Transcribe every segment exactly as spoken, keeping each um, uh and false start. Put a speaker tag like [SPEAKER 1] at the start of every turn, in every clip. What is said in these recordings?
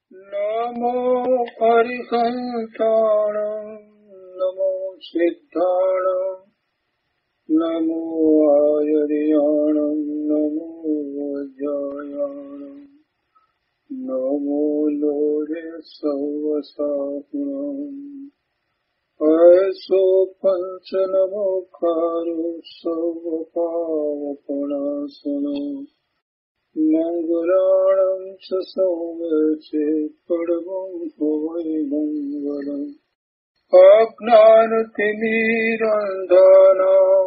[SPEAKER 1] नमो हरिसंस्थाणं नमो सिद्धाणं नमो आयर्याणं नमो वज्रायाणं नमो लोरे सवसाहुणम् ऐसो पंच नमो कारो सर्वपावपणासनम् मंगलाणं च सौम्यचे परमं भवै मंगलम् अज्ञानतिमिरान्धानां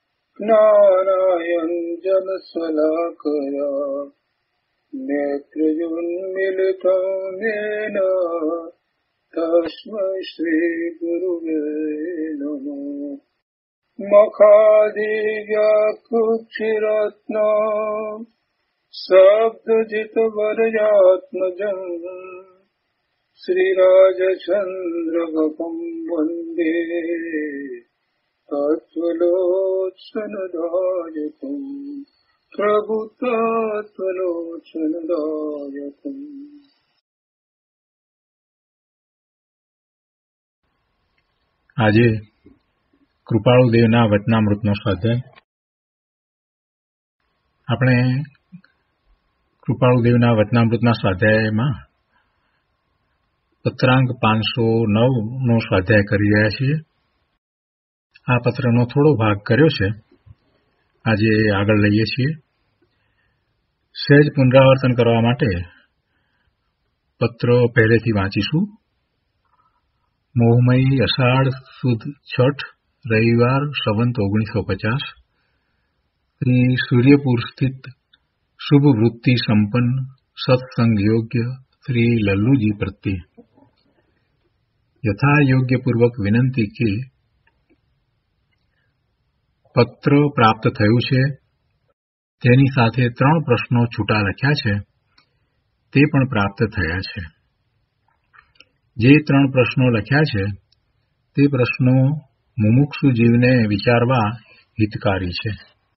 [SPEAKER 1] ज्ञानाञ्जनशलाकया नेत्रयुन्मीलितं येन तस्मै श्रीगुरुवे नमः। मखादिव्याकुक्षिरत्नम् शब्दजितवरयात्मजम् श्रीराजचन्द्रगतं वन्दे तत्त्वलोचनदायकम् प्रभुतत्त्वलोचनदायकम्।
[SPEAKER 2] આજે કૃપાળુ દેવના વચનામૃતનો સ્વાધ્યાય. આપણે કૃપાળુ દેવના વચનામૃતના સ્વાધ્યાયમાં પત્રાંક પાંચસો નવ નો સ્વાધ્યાય કરી રહ્યા છીએ. આ પત્રનો થોડો ભાગ કર્યો છે, આજે આગળ લઈએ છીએ. સહેજ પુનરાવર્તન કરવા માટે પત્ર પહેલેથી વાંચીશું. મોહમયી અષાઢ સુદ છઠ રવિવાર સંવંત ઓગણીસો પચાસ શ્રી સૂર્યપુર સ્થિત શુભ વૃત્તિ સંપન્ન સત્સંગ યોગ્ય શ્રી લલ્લુજી પ્રત્યે યથા યોગ્યપૂર્વક વિનંતી કે પત્ર પ્રાપ્ત થયું છે, તેની સાથે ત્રણ પ્રશ્નો છૂટા લખ્યા છે તે પણ પ્રાપ્ત થયા છે. જે ત્રણ પ્રશ્નો લખ્યા છે તે પ્રશ્નો મુમુક્ષુ જીવને વિચારવા હિતકારી છે.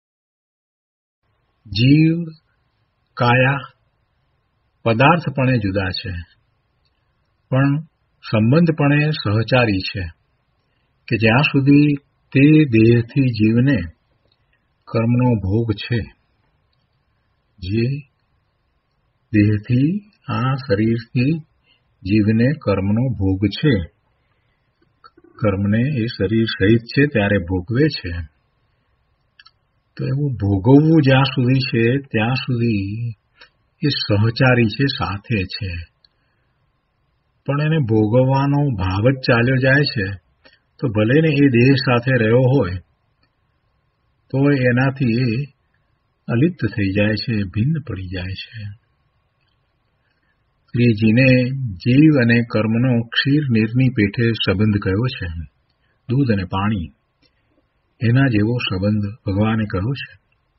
[SPEAKER 2] જીવ કાયા પદાર્થપણે જુદા છે, પણ સંબંધપણે સહચારી છે કે જ્યાં સુધી તે દેહથી જીવને કર્મનો ભોગ છે, જે દેહથી આ શરીરથી જીવને કર્મનો ભોગ છે, કર્મને એ શરીર સહિત છે ત્યારે ભોગવે છે. તો એવું ભોગવવું જ્યાં સુધી છે ત્યાં સુધી એ સહચારી છે, સાથે છે, પણ એને ભોગવવાનો ભાવ જ ચાલ્યો જાય છે. તો ભલે ને એ દેહ સાથે રહ્યો હોય તો એનાથી એ અલિપ્ત થઈ જાય છે, ભિન્ન પડી જાય છે. શ્રીજીને જીવ અને કર્મનો ક્ષીર નીરની પેઠે સંબંધ કયો છે, દૂધ અને પાણી એના જેવો સંબંધ ભગવાને કહ્યો છે.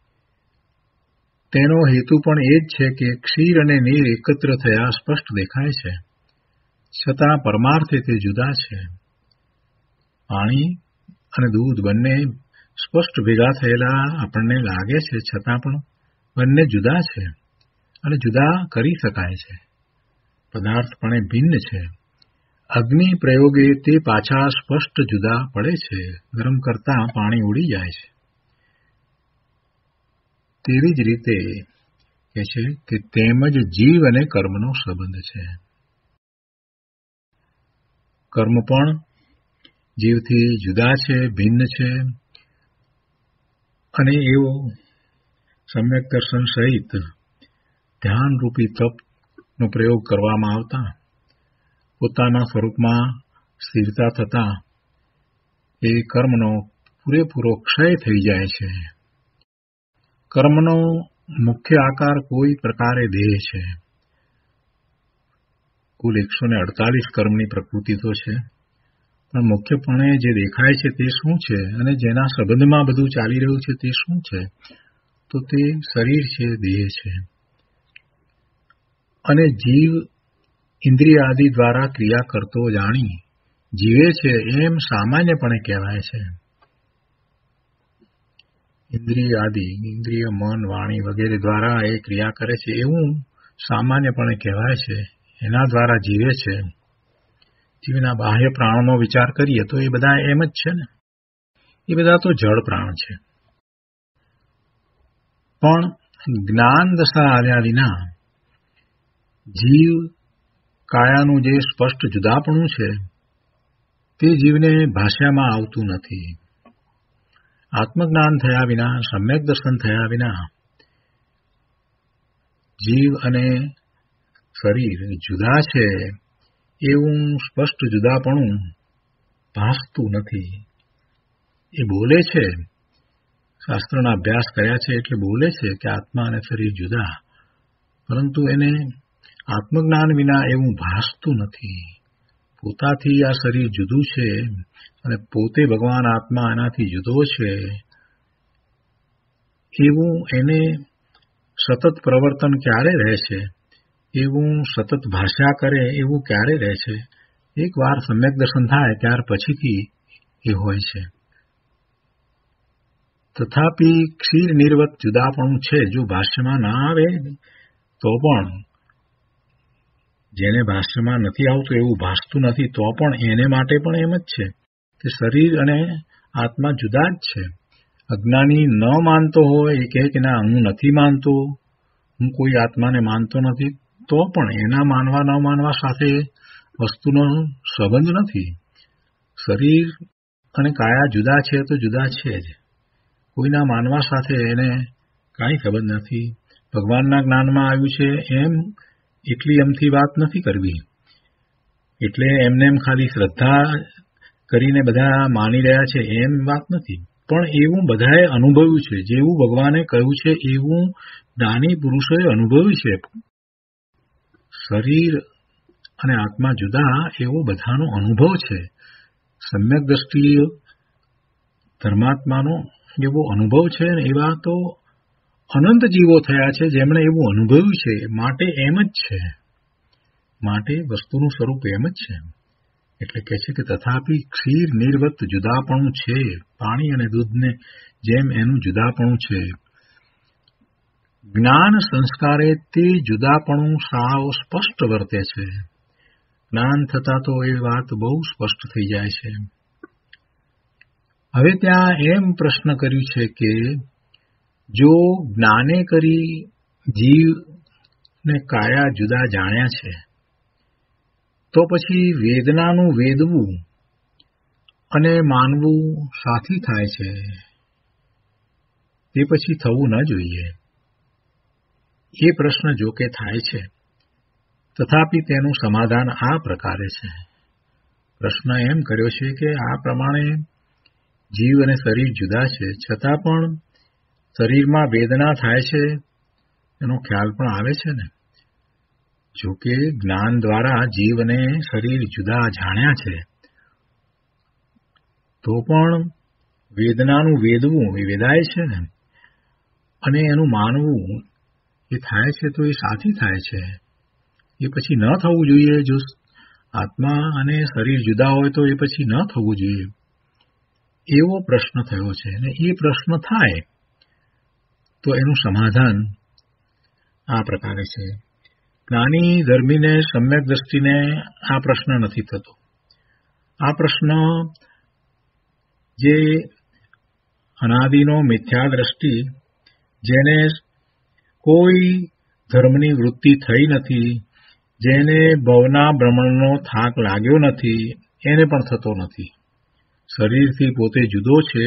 [SPEAKER 2] તેનો હેતુ પણ એ જ છે કે ક્ષીર અને નીર એકત્ર થયા સ્પષ્ટ દેખાય છે, છતાં પરમાર્થે તે જુદા છે. પાણી અને દૂધ બંને સ્પષ્ટ ભેગા થયેલા આપણને લાગે છે, છતાં પણ બંને જુદા છે અને જુદા કરી શકાય છે, પદાર્થપણે ભિન્ન છે. અગ્નિ પ્રયોગે તે પાછા સ્પષ્ટ જુદા પડે છે, ગરમ કરતા પાણી ઉડી જાય છે. તેવી જ રીતે કહે છે કે તેમજ જીવ અને કર્મનો સંબંધ છે. કર્મ પણ જીવથી જુદા છે, ભિન્ન છે, અને એવો સમ્યક દર્શન સહિત ધ્યાનરૂપી તપનો પ્રયોગ કરવામાં આવતા પોતાના સ્વરૂપમાં સ્થિરતા થતા એ કર્મનો પૂરેપૂરો ક્ષય થઈ જાય છે. કર્મનો મુખ્ય આકાર કોઈ પ્રકારે દેહ છે. કુલ એકસો ને અડતાલીસ કર્મની પ્રકૃતિ તો છે, પણ મુખ્યપણે જે દેખાય છે તે શું છે અને જેના સંબંધમાં બધું ચાલી રહ્યું છે તે શું છે? તો તે શરીર છે, દેહ છે. અને જીવ ઇન્દ્રિય આદિ દ્વારા ક્રિયા કરતો જાણી જીવે છે એમ સામાન્યપણે કહેવાય છે. ઇન્દ્રિય આદિ ઇન્દ્રિય મન વાણી વગેરે દ્વારા એ ક્રિયા કરે છે એવું સામાન્યપણે કહેવાય છે એના દ્વારા જીવે છે. જીવના બાહ્ય પ્રાણનો વિચાર કરીએ તો એ બધા એમ જ છે ને, એ બધા તો જળ પ્રાણ છે. પણ જ્ઞાન દશા આવ્યા વિના જીવ કાયાનું જે સ્પષ્ટ જુદાપણું છે તે જીવને ભાષ્યામાં આવતું નથી. આત્મજ્ઞાન થયા વિના, સમ્યક દર્શન થયા વિના જીવ અને શરીર જુદા છે એવું સ્પષ્ટ જુદાપણું ભાસતું નથી. એ બોલે છે, શાસ્ત્રના અભ્યાસ કર્યા છે એટલે બોલે છે કે આત્મા અને શરીર જુદા, પરંતુ એને આત્મજ્ઞાન વિના એવું ભાસતું નથી. પોતાથી આ શરીર જુદું છે અને પોતે ભગવાન આત્મા એનાથી જુદો છે એવું એને સતત પ્રવર્તન ક્યારે રહે છે, એવું સતત ભાષા કરે એવું ક્યારે રહે છે? એક વાર સમ્યક દર્શન થાય ત્યાર પછીથી એ હોય છે. તથાપિ ક્ષીર નિર્વત જુદાપણું છે. જો ભાષ્યમાં ના આવે તો પણ, જેને ભાષ્યમાં નથી આવતું એવું ભાસતું નથી તો પણ એને માટે પણ એમ જ છે કે શરીર અને આત્મા જુદા જ છે. અજ્ઞાની ન માનતો હોય, એ કહે કે ના હું નથી માનતો, હું કોઈ આત્માને માનતો નથી, તો પણ એના માનવા ન માનવા સાથે વસ્તુનો સંબંધ નથી. શરીર અને કાયા જુદા છે તો જુદા છે જ. કોઈના માનવા સાથે એને કાંઈ સંબંધ નથી. ભગવાનના જ્ઞાનમાં આવ્યું છે એમ એટલી એમથી વાત નથી કરવી. એટલે એમને એમ ખાલી શ્રદ્ધા કરીને બધા માની રહ્યા છે એમ વાત નથી. પણ એવું બધાએ અનુભવ્યું છે. જેવું ભગવાને કહ્યું છે એવું જ્ઞાની પુરુષોએ અનુભવ્યું છે. શરીર અને આત્મા જુદા એવો બધાનો અનુભવ છે. સમ્યક દ્રષ્ટિએ ધર્માત્માનો એવો અનુભવ છે ને એવા તો અનંત જીવો થયા છે જેમણે એવું અનુભવ્યું છે. માટે એમ જ છે, માટે વસ્તુનું સ્વરૂપ એમ જ છે. એટલે કહે છે કે તથાપિ ક્ષીર નિર્વત જુદાપણું છે. પાણી અને દૂધને જેમ એનું જુદાપણું છે. જ્ઞાન સંસ્કારે તે જુદાપણું સાવ સ્પષ્ટ વર્તે છે. જ્ઞાન થતા તો એ વાત બહુ સ્પષ્ટ થઈ જાય છે. હવે ત્યાં એમ પ્રશ્ન કર્યું છે કે જો જ્ઞાને કરી જીવ ને કાયા જુદા જાણ્યા છે તો પછી વેદનાનું વેદવું અને માનવું સાથી થાય છે, તે પછી થવું ન જોઈએ. એ પ્રશ્ન જો કે થાય છે. તથાપિ તેનું સમાધાન આ પ્રકારે છે. પ્રશ્ન એમ કર્યો છે કે આ પ્રમાણે જીવ અને શરીર જુદા છે, છતાં પણ શરીરમાં વેદના થાય છે એનો ખ્યાલ પણ આવે છે ને. જો કે જ્ઞાન દ્વારા જીવ અને શરીર જુદા જાણ્યા છે તો પણ વેદનાનું વેદવું એ વેદાય છે ને, અને એનું માનવું એ થાય છે તો એ સાથી થાય છે. એ પછી ન થવું જોઈએ. જો આત્મા અને શરીર જુદા હોય તો એ પછી ન થવું જોઈએ. એવો પ્રશ્ન થયો છે અને એ પ્રશ્ન થાય તો એનું સમાધાન આ પ્રકારે છે. જ્ઞાની ધર્મીને સમ્યક દ્રષ્ટિને આ પ્રશ્ન નથી થતો. આ પ્રશ્ન જે અનાદિનો મિથ્યા દ્રષ્ટિ, જેને કોઈ ધર્મની વૃત્તિ થઈ નથી, જેને ભવના ભ્રમણનો થાક લાગ્યો નથી, એને પણ થતો નથી. શરીરથી પોતે જુદો છે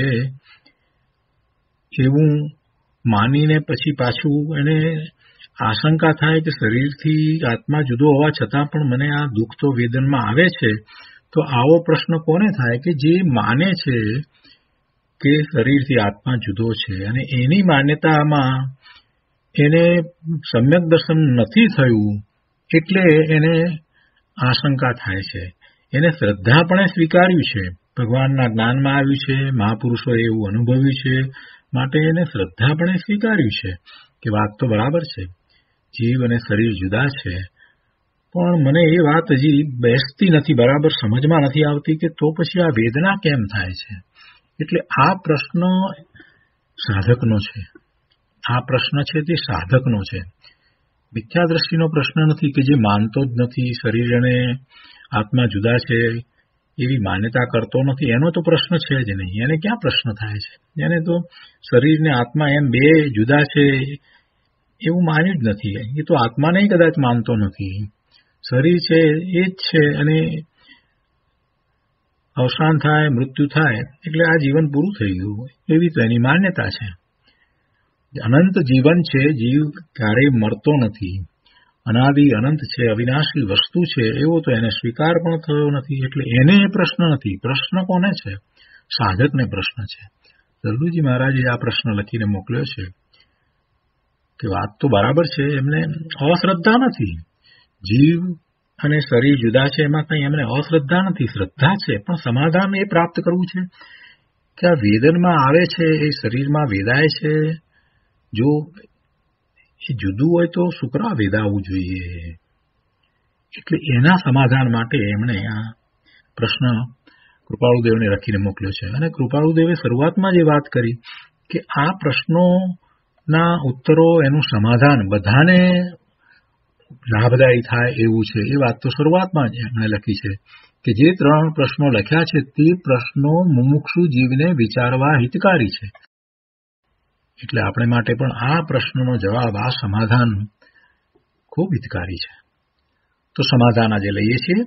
[SPEAKER 2] એવું માનીને પછી પાછું એને આશંકા થાય કે શરીરથી આત્મા જુદો હોવા છતાં પણ મને આ દુઃખ તો વેદનમાં આવે છે. તો આવો પ્રશ્ન કોને થાય કે જે માને છે કે શરીરથી આત્મા જુદો છે અને એની માન્યતામાં એને સમ્યક દર્શન નથી થયું એટલે એને આશંકા થાય છે. એને શ્રદ્ધાપણે સ્વીકાર્યું છે, ભગવાનના જ્ઞાનમાં આવ્યું છે, મહાપુરુષોએ એવું અનુભવ્યું છે, માટે એને શ્રદ્ધાપણે સ્વીકાર્યું છે કે વાત તો બરાબર છે, જીવ અને શરીર જુદા છે. પણ મને એ વાત હજી બેસતી નથી, બરાબર સમજમાં નથી આવતી કે તો પછી આ વેદના કેમ થાય છે. એટલે આ પ્રશ્ન સાધકનો છે. આ પ્રશ્ન છે તે સાધકનો છે. મિથ્યા દ્રષ્ટિનો પ્રશ્ન નથી કે જે માનતો જ નથી, શરીર અને આત્મા જુદા છે એવી માન્યતા કરતો નથી, એનો તો પ્રશ્ન છે જ નહીં. એને ક્યાં પ્રશ્ન થાય છે? એને તો શરીર ને આત્મા એમ બે જુદા છે એવું માન્યું જ નથી. એ તો આત્માને કદાચ માનતો નથી. શરીર છે એ જ છે અને અવસાન થાય, મૃત્યુ થાય એટલે આ જીવન પૂરું થઈ ગયું એવી તો એની માન્યતા છે. અનંત જીવન છે, જીવ ક્યારેય મરતો નથી, અનાદિ અનંત છે, અવિનાશી વસ્તુ છે એવો તો એને સ્વીકાર પણ થયો નથી. એટલે એને એ પ્રશ્ન નથી. પ્રશ્ન કોને છે? સાધકને પ્રશ્ન છે. દરદુજી મહારાજે આ પ્રશ્ન લખીને મોકલ્યો છે કે વાત તો બરાબર છે, એમને અશ્રદ્ધા નથી. જીવ અને શરીર જુદા છે એમાં કંઈ એમને અશ્રદ્ધા નથી, શ્રદ્ધા છે. પણ સમાધાન એ પ્રાપ્ત કરવું છે કે આ વેદનમાં આવે છે એ શરીરમાં વેદાય છે. જો એ જુદું હોય તો શુક્રા વેદાવવું જોઈએ. એટલે એના સમાધાન માટે એમણે આ પ્રશ્ન કૃપાળુદેવને લખીને મોકલ્યો છે. અને કૃપાળુદેવે શરૂઆતમાં જે વાત કરી કે આ પ્રશ્નોના ઉત્તરો, એનું સમાધાન બધાને લાભદાયી થાય એવું છે, એ વાત તો શરૂઆતમાં જ એમણે લખી છે કે જે ત્રણ પ્રશ્નો લખ્યા છે તે પ્રશ્નો મુમુક્ષુ જીવને વિચારવા હિતકારી છે. એટલે આપણે માટે પણ આ પ્રશ્નનો જવાબ, આ સમાધાન ખૂબ હિતકારી છે. તો સમાધાન આજે લઈએ છીએ.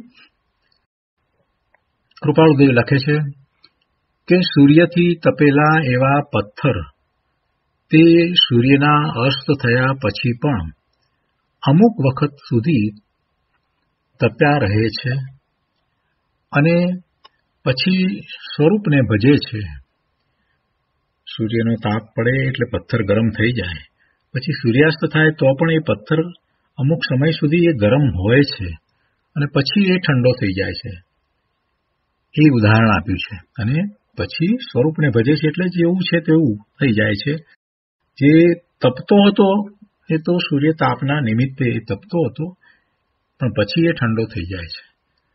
[SPEAKER 2] કૃપાળુદેવ લખે છે કે સૂર્યથી તપેલા એવા પથ્થર તે સૂર્યના અસ્ત થયા પછી પણ અમુક વખત સુધી તપ્યા રહે છે અને પછી સ્વરૂપને ભજે છે. સૂર્યનો તાપ પડે એટલે પથ્થર ગરમ થઈ જાય, પછી સૂર્યાસ્ત થાય તો પણ એ પથ્થર અમુક સમય સુધી એ ગરમ હોય છે અને પછી એ ઠંડો થઈ જાય છે. એ ઉદાહરણ આપ્યું છે. અને પછી સ્વરૂપને ભજે છે એટલે જેવું છે તેવું થઈ જાય છે. જે તપતો હતો એ તો સૂર્ય તાપના નિમિત્તે એ તપતો હતો, પણ પછી એ ઠંડો થઈ જાય છે.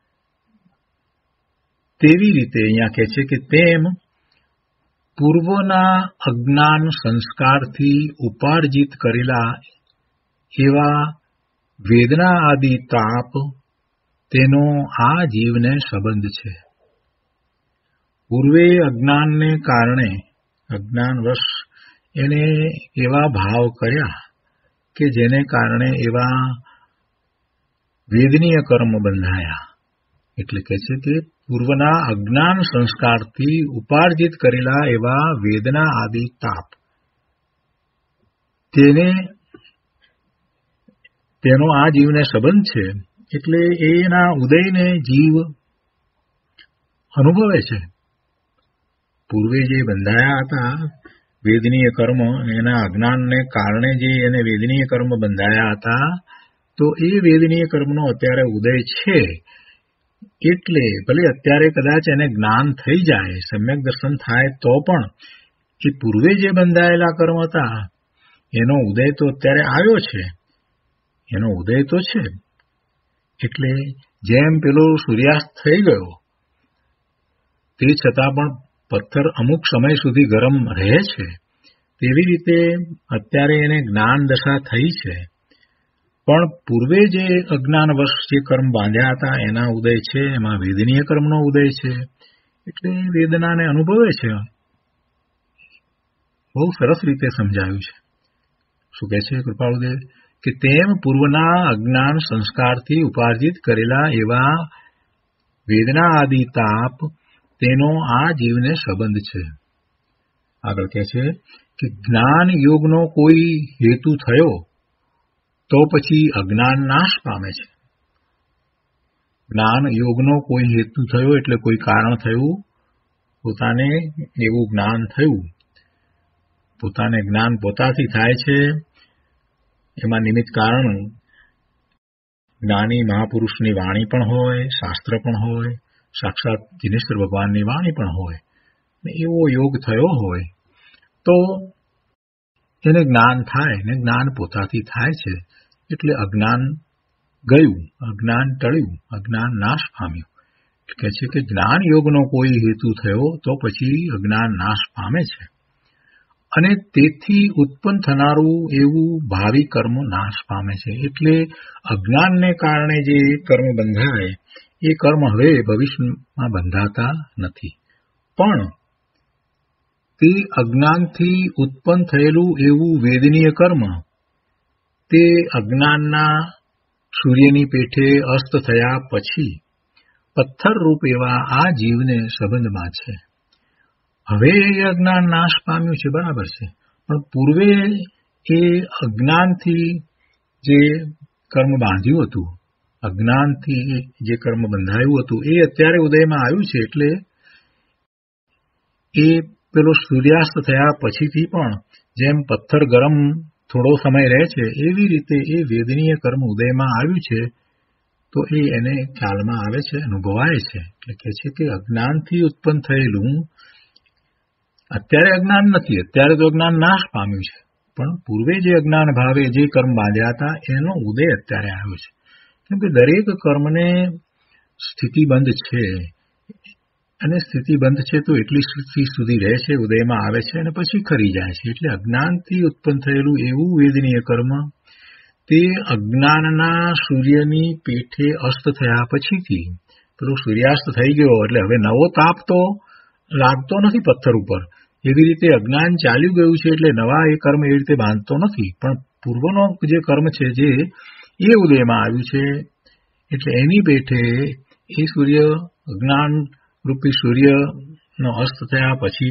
[SPEAKER 2] તેવી રીતે અહીંયા કહે છે કે તેમ પૂર્વના અજ્ઞાન સંસ્કારથી ઉપાર્જિત કરેલા એવા વેદના આદિ તાપ તેનો આ જીવને સંબંધ છે. પૂર્વે અજ્ઞાનને કારણે અજ્ઞાનવશ એને એવા ભાવ કર્યા કે જેને કારણે એવા વેદનીય કર્મ બંધાયા. એટલે કહે છે કે પૂર્વના અજ્ઞાન સંસ્કારથી ઉપાર્જિત કરેલા એવા વેદના આદિ તાપ તેને તેનો આ જીવને સંબંધ છે. એટલે એના ઉદયને જીવ અનુભવે છે. પૂર્વે જે બંધાયા હતા વેદનીય કર્મ, એના અજ્ઞાનને કારણે જે એને વેદનીય કર્મ બંધાયા હતા, તો એ વેદનીય કર્મનો અત્યારે ઉદય છે. એટલે ભલે અત્યારે કદાચ એને જ્ઞાન થઈ જાય, સમ્યક દર્શન થાય, તો પણ એ પૂર્વે જે બંધાયેલા કર્મ હતા એનો ઉદય તો અત્યારે આવ્યો છે. એનો ઉદય તો છે. એટલે જેમ પેલો સૂર્યાસ્ત થઈ ગયો તે છતાં પણ પથ્થર અમુક સમય સુધી ગરમ રહે છે, તેવી રીતે અત્યારે એને જ્ઞાન દશા થઈ છે, પણ પૂર્વે જે અજ્ઞાનવશ જે કર્મ બાંધ્યા હતા એના ઉદય છે, એમાં વેદનીય કર્મનો ઉદય છે. એટલે વેદનાને અનુભવે છે. બહુ સરસ રીતે સમજાવ્યું છે. શું કહે છે કૃપાળુદેવ કે તેમ પૂર્વના અજ્ઞાન સંસ્કારથી ઉપાર્જિત કરેલા એવા વેદના આદિ તાપ તેનો આ જીવને સંબંધ છે. આગળ કહે છે કે જ્ઞાન યોગનો કોઈ હેતુ થયો તો પછી અજ્ઞાન નાશ પામે છે. જ્ઞાન યોગનો કોઈ હેતુ થયો એટલે કોઈ કારણ થયું, પોતાને એવું જ્ઞાન થયું, પોતાને જ્ઞાન પોતાથી થાય છે. એમાં નિમિત્ત કારણ જ્ઞાની મહાપુરુષની વાણી પણ હોય, શાસ્ત્ર પણ હોય, સાક્ષાત જીનેશ્વર ભગવાનની વાણી પણ હોય. એવો યોગ થયો હોય તો એને જ્ઞાન થાય ને જ્ઞાન પોતાથી થાય છે. એટલે અજ્ઞાન ગયું, અજ્ઞાન ટળ્યું, અજ્ઞાન નાશ પામ્યું. કહે છે કે જ્ઞાન યોગનો કોઈ હેતુ થયો તો પછી અજ્ઞાન નાશ પામે છે. અને તેથી ઉત્પન્ન થનારું એવું ભાવિ કર્મ નાશ પામે છે. એટલે અજ્ઞાનને કારણે જે કર્મ બંધાય એ કર્મ હવે ભવિષ્યમાં બંધાતા નથી. પણ તે અજ્ઞાનથી ઉત્પન્ન થયેલું એવું વેદનીય કર્મ તે અજ્ઞાનના સૂર્યની પેઠે અસ્ત થયા પછી પથ્થર રૂપ એવા આ જીવને સંબંધમાં છે. હવે એ અજ્ઞાન નાશ પામ્યું છે, બરાબર છે, પણ પૂર્વે એ અજ્ઞાનથી જે કર્મ બાંધ્યું હતું, અજ્ઞાનથી જે કર્મ બંધાયું હતું એ અત્યારે ઉદયમાં આવ્યું છે. એટલે એ પેલો સૂર્યાસ્ત થયા પછીથી પણ જેમ પથ્થર ગરમ થોડો સમય રહે છે એવી રીતે એ વેદનીય કર્મ ઉદયમાં આવ્યું છે. તો એ એને ખ્યાલમાં આવે છે, અનુભવાય છે. એટલે કે છે કે અજ્ઞાનથી ઉત્પન્ન થયેલું અત્યારે અજ્ઞાન નથી, અત્યારે તો અજ્ઞાન નાશ પામ્યું છે, પણ પૂર્વે જે અજ્ઞાન ભાવે જે કર્મ બાંધ્યા હતા એનો ઉદય અત્યારે આવ્યો છે. કેમ કે દરેક કર્મને સ્થિતિબંધ છે અને સ્થિતિબંધ છે તો એટલી સ્થિતિ સુધી રહે છે, ઉદયમાં આવે છે અને પછી ખરી જાય છે. એટલે અજ્ઞાનથી ઉત્પન્ન થયેલું એવું વેદનીય કર્મ તે અજ્ઞાનના સૂર્યની પેઠે અસ્ત થયા પછીથી પેલો સૂર્યાસ્ત થઈ ગયો એટલે હવે નવો તાપ તો લાગતો નથી પથ્થર ઉપર. એવી રીતે અજ્ઞાન ચાલ્યું ગયું છે એટલે નવા એ કર્મ એ રીતે બાંધતો નથી, પણ પૂર્વનો જે કર્મ છે જે એ ઉદયમાં આવ્યું છે એટલે એની પેઠે એ સૂર્ય અજ્ઞાન રૂપી સૂર્યનો અસ્ત થયા પછી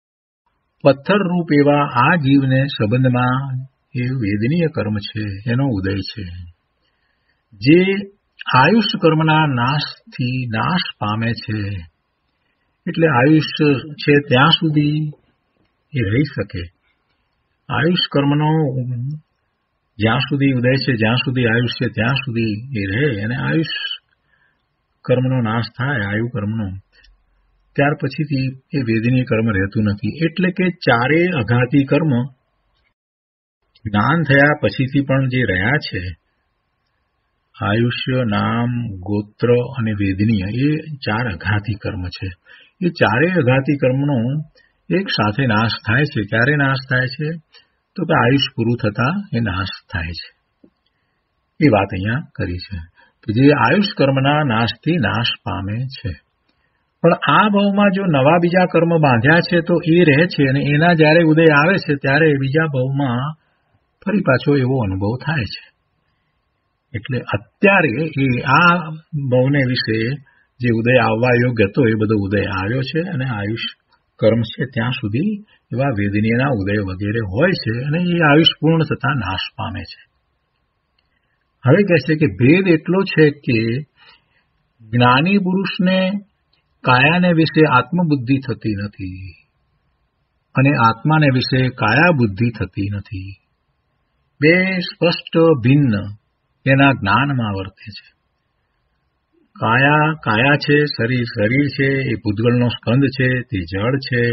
[SPEAKER 2] પથ્થર રૂપ એવા આ જીવને સંબંધમાં એ વેદનીય કર્મ છે એનો ઉદય છે. જે આયુષ કર્મના નાશથી નાશ પામે છે. એટલે આયુષ્ય છે ત્યાં સુધી એ રહી શકે. આયુષ કર્મનો જ્યાં સુધી ઉદય છે, જ્યાં સુધી આયુષ છે ત્યાં સુધી એ રહે. અને આયુષ કર્મનો નાશ થાય, આયુ કર્મનો, ત્યાર પછીથી એ વેદનીય કર્મ રહેતું નથી. એટલે કે ચારે અઘાતી કર્મ જ્ઞાન થયા પછીથી પણ જે રહ્યા છે, આયુષ્ય, નામ, ગોત્ર અને વેદનીય, એ ચાર અઘાતી કર્મ છે. એ ચારેય અઘાતી કર્મનો એક સાથે નાશ થાય છે. ક્યારે નાશ થાય છે? તો કે આયુષ પૂરું થતા એ નાશ થાય છે. એ વાત અહીંયા કરી છે કે જે આયુષ કર્મના નાશથી નાશ પામે છે. પણ આ ભાવમાં જો નવા બીજા કર્મ બાંધ્યા છે તો એ રહે છે અને એના જ્યારે ઉદય આવે છે ત્યારે બીજા ભાવમાં ફરી પાછો એવો અનુભવ થાય છે. એટલે અત્યારે એ આ ભાવને વિશે જે ઉદય આવવા યોગ્ય હતો એ બધો ઉદય આવ્યો છે અને આયુષ કર્મ છે ત્યાં સુધી એવા વેદનીયના ઉદય વગેરે હોય છે અને એ આયુષ પૂર્ણ થતા નાશ પામે છે. હવે કહે છે કે ભેદ એટલો છે કે જ્ઞાની પુરુષને કાયાને વિશે આત્મબુદ્ધિ થતી નથી અને આત્માને વિશે કાયા બુદ્ધિ થતી નથી. બે સ્પષ્ટ ભિન્ન એના જ્ઞાનમાં વર્તે છે. કાયા કાયા છે, શરીર શરીર છે, એ ભૂતગળનો સ્કંદ છે, તે જળ છે,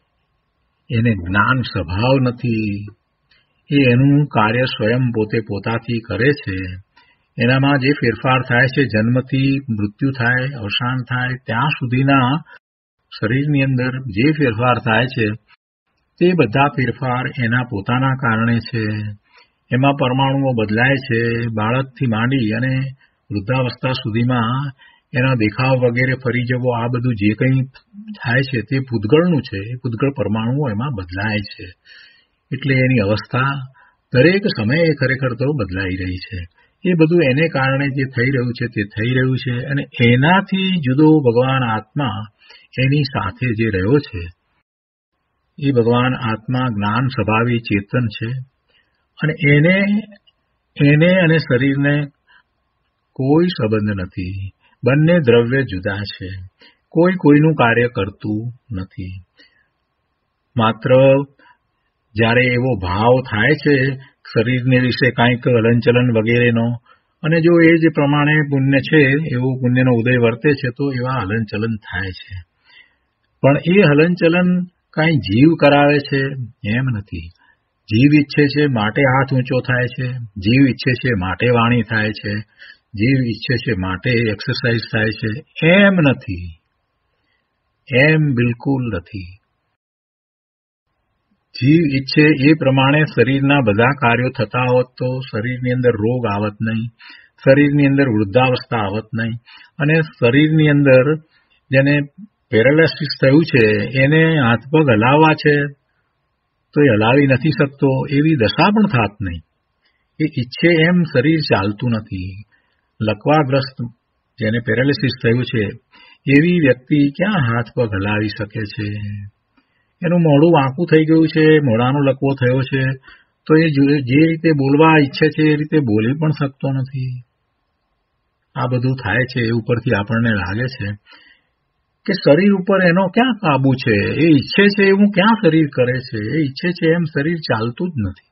[SPEAKER 2] એને જ્ઞાન સ્વભાવ નથી. એ એનું કાર્ય સ્વયં પોતે પોતાથી કરે છે. એનામાં જે ફેરફાર થાય છે, જન્મથી મૃત્યુ થાય, અવસાન થાય ત્યાં સુધીના શરીરની અંદર જે ફેરફાર થાય છે તે બધા ફેરફાર એના પોતાના કારણે છે. એમાં પરમાણુઓ બદલાય છે. બાળકથી માંડી અને વૃદ્ધાવસ્થા સુધીમાં એના દેખાવ વગેરે ફરી જવો, આ બધું જે કંઈ થાય છે તે પૂતગળનું છે. એ પૂતગળ પરમાણુઓ એમાં બદલાય છે. એટલે એની અવસ્થા દરેક સમયે ખરેખર તો બદલાઈ રહી છે. એ બધું એને કારણે જે થઈ રહ્યું છે તે થઈ રહ્યું છે અને એનાથી જુદો ભગવાન આત્મા એની સાથે જે રહ્યો છે એ ભગવાન આત્મા જ્ઞાન સ્વભાવી ચેતન છે અને એને એને અને શરીરને કોઈ સંબંધ નથી. બંને દ્રવ્ય જુદા છે. કોઈ કોઈનું કાર્ય કરતું નથી. માત્ર જ્યારે એવો ભાવ થાય છે શરીરને વિશે કાંઈક હલનચલન વગેરેનો, અને જો એ જે પ્રમાણે પુણ્ય છે એવો પુણ્યનો ઉદય વર્તે છે તો એવા હલનચલન થાય છે. પણ એ હલનચલન કાંઈ જીવ કરાવે છે એમ નથી. જીવ ઈચ્છે છે માટે હાથ ઊંચો થાય છે, જીવ ઈચ્છે છે માટે વાણી થાય છે, જીવ ઈચ્છે છે માટે એક્સરસાઇઝ થાય છે, એમ નથી. એમ બિલકુલ નથી. જીવ ઈચ્છે એ પ્રમાણે શરીરના બધા કાર્યો થતા હોત તો શરીરની અંદર રોગ આવત નહીં, શરીરની અંદર વૃદ્ધાવસ્થા આવત નહીં, અને શરીરની અંદર જેને પેરાલિસિસ થયું છે એને હાથ પગ હલાવવા છે તો એ હલાવી નથી શકતો એવી દશા પણ થાત નહીં. એ ઈચ્છે એમ શરીર ચાલતું નથી. લકવાગ્રસ્ત જેને પેરાલિસિસ થયું છે એવી વ્યક્તિ ક્યાં હાથ પગ હલાવી શકે છે? એનું મોઢું વાંકું થઈ ગયું છે, મોઢાનો લકવો થયો છે, તો એ જે રીતે બોલવા ઈચ્છે છે એ રીતે બોલી પણ શકતો નથી. આ બધું થાય છે એ ઉપરથી આપણને લાગે છે કે શરીર ઉપર એનો ક્યાં કાબુ છે? એ ઈચ્છે છે એવું ક્યાં શરીર કરે છે? એ ઈચ્છે છે એમ શરીર ચાલતું જ નથી.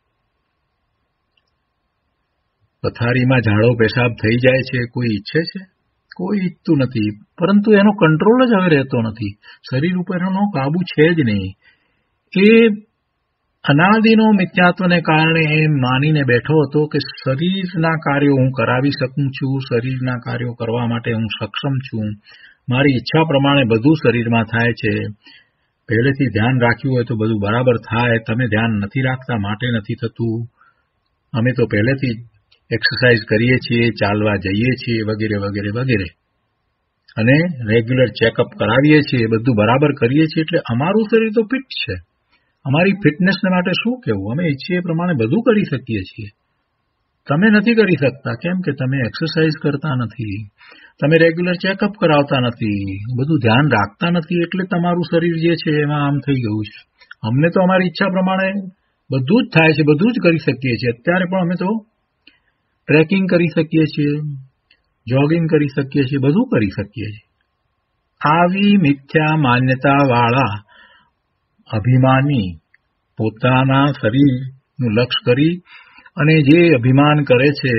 [SPEAKER 2] પથારીમાં ઝાડો પેશાબ થઈ જાય છે, કોઈ ઈચ્છે છે? કોઈ ઈચ્છતું નથી, પરંતુ એનો કંટ્રોલ જ હવે રહેતો નથી. શરીર ઉપર એનો કાબુ છે જ નહીં. એ અનાદિનો મિથ્યાત્વને કારણે એમ માનીને બેઠો હતો કે શરીરના કાર્યો હું કરાવી શકું છું, શરીરના કાર્યો કરવા માટે હું સક્ષમ છું, મારી ઈચ્છા પ્રમાણે બધું શરીરમાં થાય છે. પહેલેથી ધ્યાન રાખ્યું હોય તો બધું બરાબર થાય. તમે ધ્યાન નથી રાખતા માટે નથી થતું. અમે તો પહેલેથી એક્સરસાઇઝ કરીએ છીએ, ચાલવા જઈએ છીએ, વગેરે વગેરે વગેરે, અને રેગ્યુલર ચેકઅપ કરાવીએ છીએ, બધું બરાબર કરીએ છીએ, એટલે અમારું શરીર તો ફિટ છે. અમારી ફિટનેસને માટે શું કહેવું? અમે ઈચ્છીએ એ પ્રમાણે બધું કરી શકીએ છીએ. તમે નથી કરી શકતા. કેમ કે તમે એક્સરસાઇઝ કરતા નથી, તમે રેગ્યુલર ચેકઅપ કરાવતા નથી, બધું ધ્યાન રાખતા નથી, એટલે તમારું શરીર જે છે એમાં આમ થઈ ગયું છે. અમને તો અમારી ઈચ્છા પ્રમાણે બધું જ થાય છે, બધું જ કરી શકીએ છીએ. અત્યારે પણ અમે તો ટ્રેકિંગ કરી શકીએ છીએ, જોગિંગ કરી શકીએ છીએ, બધું કરી શકીએ છીએ. આવી મિથ્યા માન્યતાવાળા અભિમાની પોતાના શરીરનું લક્ષ્ય કરી અને જે અભિમાન કરે છે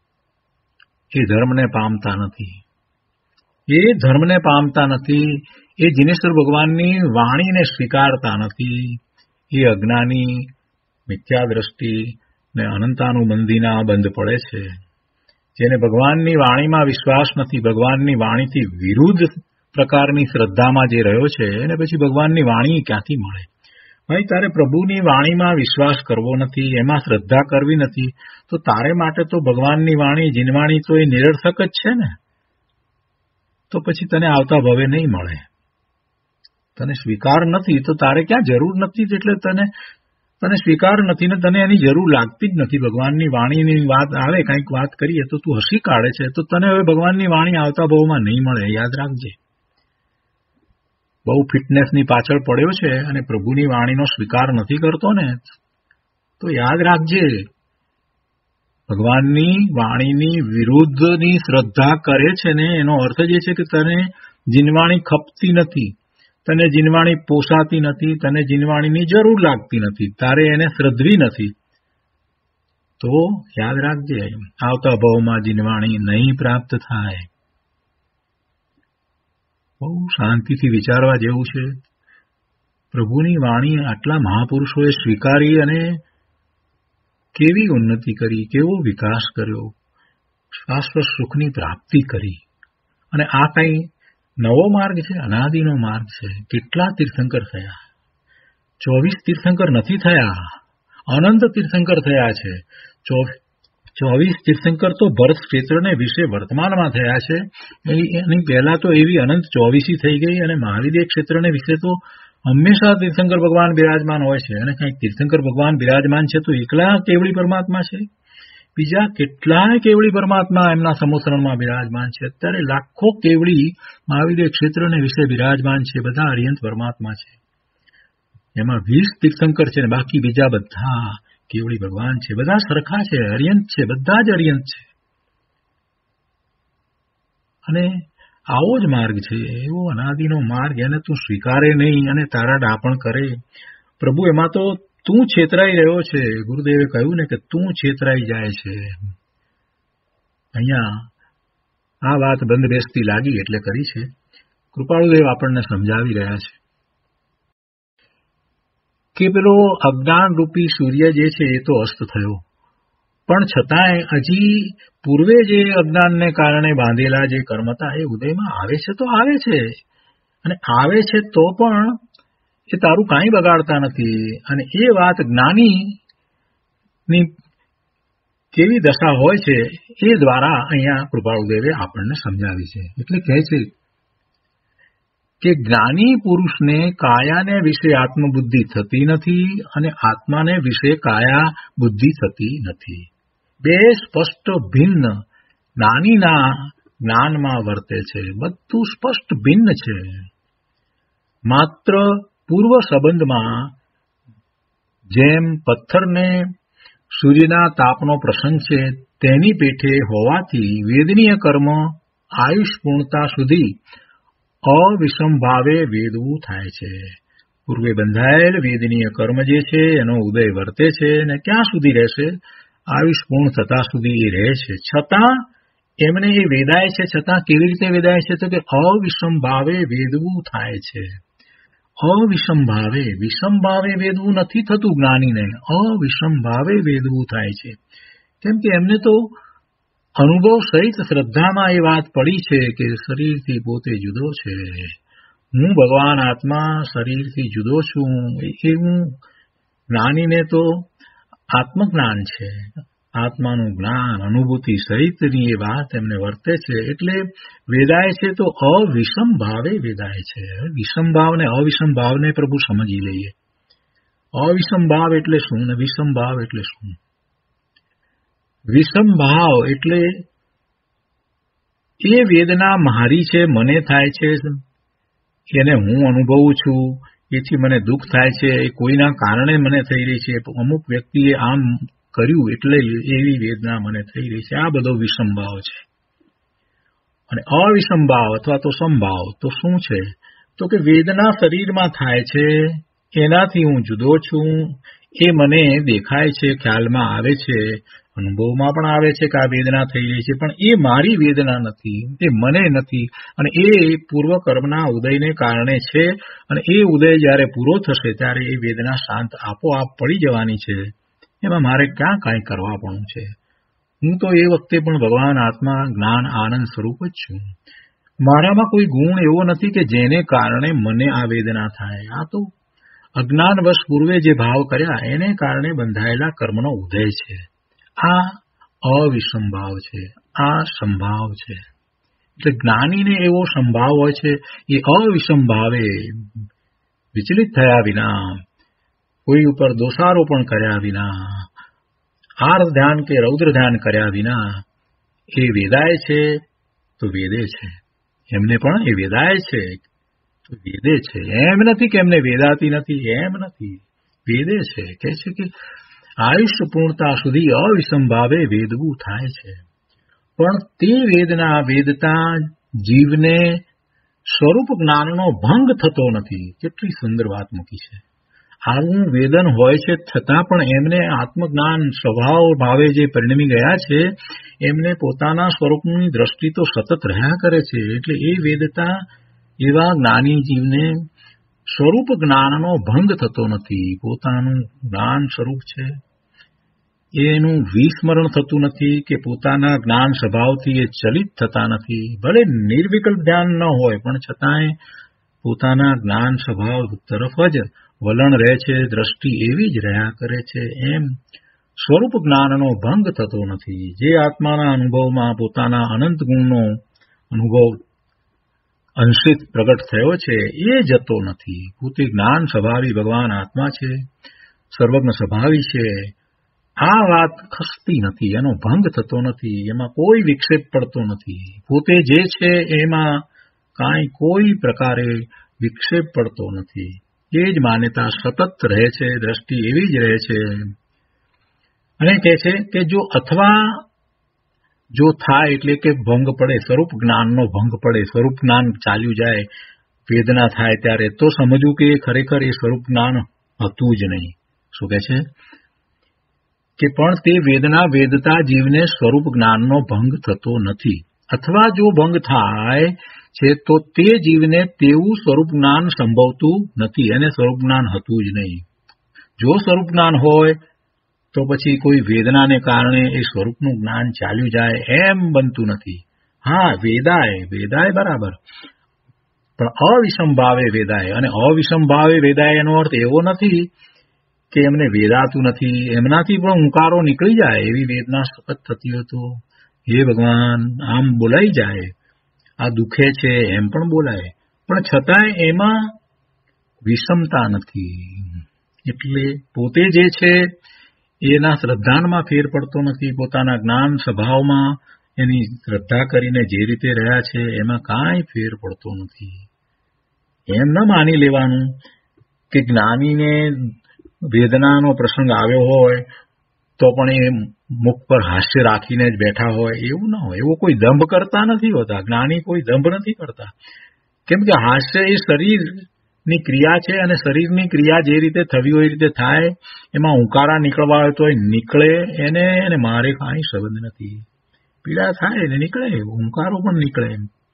[SPEAKER 2] એ ધર્મને પામતા નથી. એ ધર્મને પામતા નથી. એ જીનેશ્વર ભગવાનની વાણીને સ્વીકારતા નથી. એ અજ્ઞાની મિથ્યા દ્રષ્ટિ ને અનંતાનુબંધીના બંધ પડે છે. જેને ભગવાનની વાણીમાં વિશ્વાસ નથી, ભગવાનની વાણીથી વિરુદ્ધ પ્રકારની શ્રદ્ધામાં જે રહ્યો છે એને પછી ભગવાનની વાણી ક્યાંથી મળે? ભાઈ, તારે પ્રભુની વાણીમાં વિશ્વાસ કરવો નથી, એમાં શ્રદ્ધા કરવી નથી, તો તારે માટે તો ભગવાનની વાણી, જીનવાણી તો એ નિરર્થક જ છે ને. તો પછી તને આવતા ભવે નહીં મળે. તને સ્વીકાર નથી તો તારે ક્યાં જરૂર નથી, એટલે તને તને સ્વીકાર નથી ને તને એની જરૂર લાગતી જ નથી. ભગવાનની વાણીની વાત આવે, કંઈક વાત કરીએ તો તું હસી કાઢે છે, તો તને હવે ભગવાનની વાણી આવતા ભાવમાં નહીં મળે. યાદ રાખજે. બહુ ફિટનેસની પાછળ પડ્યો છે અને પ્રભુની વાણીનો સ્વીકાર નથી કરતો ને, તો યાદ રાખજે, ભગવાનની વાણીની વિરુદ્ધની શ્રદ્ધા કરે છે ને એનો અર્થ જ એ છે કે તને જીનવાણી ખપતી નથી, તને જીનવાણી પોસાતી નથી, તને જીનવાણીની જરૂર લાગતી નથી, તારે એને શ્રદ્ધવી નથી. તો યાદ રાખજે, આવતા ભાવમાં જીનવાણી નહીં પ્રાપ્ત થાય. બહુ શાંતિથી વિચારવા જેવું છે. પ્રભુની વાણી આટલા મહાપુરુષોએ સ્વીકારી અને કેવી ઉન્નતિ કરી, કેવો વિકાસ કર્યો, શાશ્વત સુખની પ્રાપ્તિ કરી. અને આ કઈ નવો માર્ગ છે? અનાદિનો માર્ગ છે. કેટલા તીર્થંકર થયા? ચોવીસ તીર્થંકર નથી થયા, અનંત તીર્થંકર થયા છે. ચોવીસ તીર્થંકર તો ભરત ક્ષેત્રને વિશે વર્તમાનમાં થયા છે. એની પહેલા તો એવી અનંત ચોવીસી થઈ ગઈ. અને મહાવીર ક્ષેત્રને વિશે તો હંમેશા તીર્થંકર ભગવાન બિરાજમાન હોય છે. અને કંઈક તીર્થંકર ભગવાન બિરાજમાન છે તો એકલા કેવળી પરમાત્મા છે? બીજા કેટલાય કેવળી પરમાત્મા એમના સમોસરણમાં બિરાજમાન છે. અત્યારે લાખો કેવળી મહાવીર ક્ષેત્રને વિશે બિરાજમાન છે. બધા અરિયંત પરમાત્મા છે. એમાં વીસ તીર્થંકર છે ને બાકી બીજા બધા કેવળી ભગવાન છે. બધા સરખા છે, અરિયંત છે, બધા જ અરિયંત છે. અને આવો જ માર્ગ છે, એવો અનાદિનો માર્ગ. એને તું સ્વીકારે નહીં અને તારા ડાપણ કરે. પ્રભુ એમાં તો તું છેતરાઈ રહ્યો છે. ગુરુદેવે કહ્યું ને કે તું છેતરાઈ જાય છે. અહીંયા આ વાત બંધ બેસતી લાગી એટલે કરી છે. કૃપાળુદેવ આપણને સમજાવી રહ્યા છે કે પેલો અજ્ઞાન રૂપી સૂર્ય જે છે એ તો અસ્ત થયો, પણ છતાંય હજી પૂર્વે જે અજ્ઞાનને કારણે બાંધેલા જે કર્મ હતા એ ઉદયમાં આવે છે તો આવે છે. અને આવે છે તો પણ એ તારું કાંઈ બગાડતા નથી. અને એ વાત જ્ઞાનીની કેવી દશા હોય છે એ દ્વારા અહીંયા કૃપાળુદેવે આપણને સમજાવી છે. એટલે કહે છે કે જ્ઞાની પુરુષને કાયાને વિશે આત્મબુદ્ધિ થતી નથી અને આત્માને વિશે કાયા બુદ્ધિ થતી નથી. બે સ્પષ્ટ ભિન્ન જ્ઞાનીના જ્ઞાનમાં વર્તે છે. બધું સ્પષ્ટ ભિન્ન છે. માત્ર પૂર્વ સંબંધમાં જેમ પથ્થરને સૂર્યના તાપનો પ્રસંગ છે તેની પેઠે હોવાથી વેદનીય કર્મ આયુષ પૂર્ણતા સુધી અવિષમભાવે વેદવું થાય છે. પૂર્વે બંધાયેલ વેદનીય કર્મ જે છે એનો ઉદય વર્તે છે અને ક્યાં સુધી રહેશે? આયુષ પૂર્ણ થતા સુધી એ રહે છે. છતાં એમને એ વેદાય છે. છતાં કેવી રીતે વેદાય છે? તો કે અવિષમભાવે વેદવું થાય છે. અવિષમ ભાવે વિષમ ભાવે વેદવું નથી થતું. જ્ઞાનીને અવિષમ ભાવે વેદવું થાય છે. કેમ કે એમને તો અનુભવ સહિત શ્રદ્ધામાં એ વાત પડી છે કે શરીરથી પોતે જુદો છે. હું ભગવાન આત્મા શરીરથી જુદો છું. એવું જ્ઞાનીને તો આત્મજ્ઞાન છે. આત્માનું જ્ઞાન અનુભૂતિ સહિતની એ વાત એમને વર્તે છે. એટલે વેદાય છે તો અવિષમ ભાવે વેદાય છે. વિષમ ભાવ ને અવિષમ ભાવને પ્રભુ સમજી લઈએ. અવિષમ ભાવ એટલે શું ને વિષમ ભાવ એટલે શું? વિષમ ભાવ એટલે એ વેદના મારી છે, મને થાય છે, એને હું અનુભવું છું, એથી મને દુઃખ થાય છે, એ કોઈના કારણે મને થઈ રહી છે, અમુક વ્યક્તિએ આમ કર્યું એટલે એવી વેદના મને થઈ રહી છે. આ બધો વિષમ ભાવ છે. અને અવિષમ ભાવ અથવા તો સમભાવ તો શું છે? તો કે વેદના શરીરમાં થાય છે, એનાથી હું જુદો છું, એ મને દેખાય છે, ખ્યાલમાં આવે છે, અનુભવમાં પણ આવે છે કે આ વેદના થઈ રહી છે, પણ એ મારી વેદના નથી, એ મને નથી. અને એ પૂર્વ કર્મના ઉદયને કારણે છે. અને એ ઉદય જ્યારે પૂરો થશે ત્યારે એ વેદના શાંત આપોઆપ પડી જવાની છે. એમાં મારે ક્યાં કાંઈ કરવા પણ છે? હું તો એ વખતે પણ ભગવાન આત્મા જ્ઞાન આનંદ સ્વરૂપ જ છું. મારામાં કોઈ ગુણ એવો નથી કે જેને કારણે મને આ વેદના થાય. આ તો અજ્ઞાનવશ પૂર્વે જે ભાવ કર્યા એને કારણે બંધાયેલા કર્મનો ઉદય છે. આ અવિષમ ભાવ છે. આ સંભાવ છે. એટલે જ્ઞાનીને એવો સંભાવ હોય છે એ અવિષમ ભાવે વિચલિત થયા વિના, કોઈ ઉપર દોષારોપણ કર્યા વિના, આર્ધ ધ્યાન કે રૌદ્ર ધ્યાન કર્યા વિના એ વેદાય છે તો વેદે છે. એમને પણ એ વેદાય છે તો વેદે છે. એમ નથી કે એમને વેદાતી નથી, એમ નથી, વેદે છે. કહે છે કે આયુષ્ય પૂર્ણતા સુધી અવિષમ ભાવે વેદવું થાય છે. પણ તે વેદના વેદતા જીવને સ્વરૂપ જ્ઞાનનો ભંગ થતો નથી. કેટલી સુંદર વાત મૂકી છે. આવું વેદન હોય છે છતાં પણ એમને આત્મજ્ઞાન સ્વભાવ ભાવે જે પરિણમી ગયા છે એમને પોતાના સ્વરૂપની દ્રષ્ટિ તો સતત રહ્યા કરે છે. એટલે એ વેદતા એવા જ્ઞાની જીવને સ્વરૂપ જ્ઞાનનો ભંગ થતો નથી. પોતાનું જ્ઞાન સ્વરૂપ છે એનું વિસ્મરણ થતું નથી કે પોતાના જ્ઞાન સ્વભાવથી એ ચલિત થતા નથી. ભલે નિર્વિકલ્પ ધ્યાન ન હોય પણ છતાંય પોતાના જ્ઞાન સ્વભાવ તરફ જ વલણ રહે છે, દ્રષ્ટિ એવી જ રહ્યા કરે છે. એમ સ્વરૂપ જ્ઞાનનો ભંગ થતો નથી. જે આત્માના અનુભવમાં પોતાના અનંત ગુણનો અનુભવ અંશિત પ્રગટ થયો છે એ જતો નથી. પોતે જ્ઞાન સ્વભાવી ભગવાન આત્મા છે, સર્વજ્ઞ સ્વભાવી છે. આ વાત ખસતી નથી, એનો ભંગ થતો નથી, એમાં કોઈ વિક્ષેપ પડતો નથી. પોતે જે છે એમાં કાંઈ કોઈ પ્રકારે વિક્ષેપ પડતો નથી. એ જ માન્યતા સતત રહે છે, દ્રષ્ટિ એવી જ રહે છે. અને કહે છે કે જો અથવા જો થાય એટલે કે ભંગ પડે, સ્વરૂપ જ્ઞાનનો ભંગ પડે, સ્વરૂપ જ્ઞાન ચાલ્યું જાય, વેદના થાય ત્યારે તો સમજવું કે ખરેખર એ સ્વરૂપ જ્ઞાન હતું જ નહીં. શું કહે છે કે પણ તે વેદના વેદતા જીવને સ્વરૂપ જ્ઞાનનો ભંગ થતો નથી. અથવા જો ભંગ થાય છે તો તે જીવને તેવું સ્વરૂપ જ્ઞાન સંભવતું નથી, એને સ્વરૂપ જ્ઞાન હતું જ નહીં. જો સ્વરૂપ જ્ઞાન હોય તો પછી કોઈ વેદનાને કારણે એ સ્વરૂપનું જ્ઞાન ચાલ્યું જાય એમ બનતું નથી. હા, વેદાય વેદાય બરાબર, પણ અવિષમ ભાવે વેદાય. અને અવિષમ ભાવે વેદાય એનો અર્થ એવો નથી કે એમને વેદાતું નથી, એમનાથી પણ હુંકારો નીકળી જાય એવી વેદના સતત થતી હોય તો હે ભગવાન આમ બોલાઈ જાય, આ દુખે છે એમ પણ બોલાય, પણ છતાંય એમાં વિષમતા નથી. એટલે પોતે જે છે એના શ્રદ્ધાનમાં ફેર પડતો નથી, પોતાના જ્ઞાન સ્વભાવમાં એની શ્રદ્ધા કરીને જે રીતે રહ્યા છે એમાં કાંઈ ફેર પડતો નથી. એમ ન માની લેવાનું કે જ્ઞાનીને વેદનાનો પ્રસંગ આવ્યો હોય તો પણ એ મુખ પર હાસ્ય રાખીને જ બેઠા હોય, એવું ન હોય. એવો કોઈ દંભ કરતા નથી હોતા. જ્ઞાની કોઈ દંભ નથી કરતા, કેમ કે હાસ્ય એ શરીરની ક્રિયા છે અને શરીરની ક્રિયા જે રીતે થવી હોય એ રીતે થાય. એમાં હુંકારા નીકળવા હોય તો નીકળે, એને એને મારે કાંઈ સંબંધ નથી. પીડા થાય ને નીકળે, હુંકારો પણ નીકળે.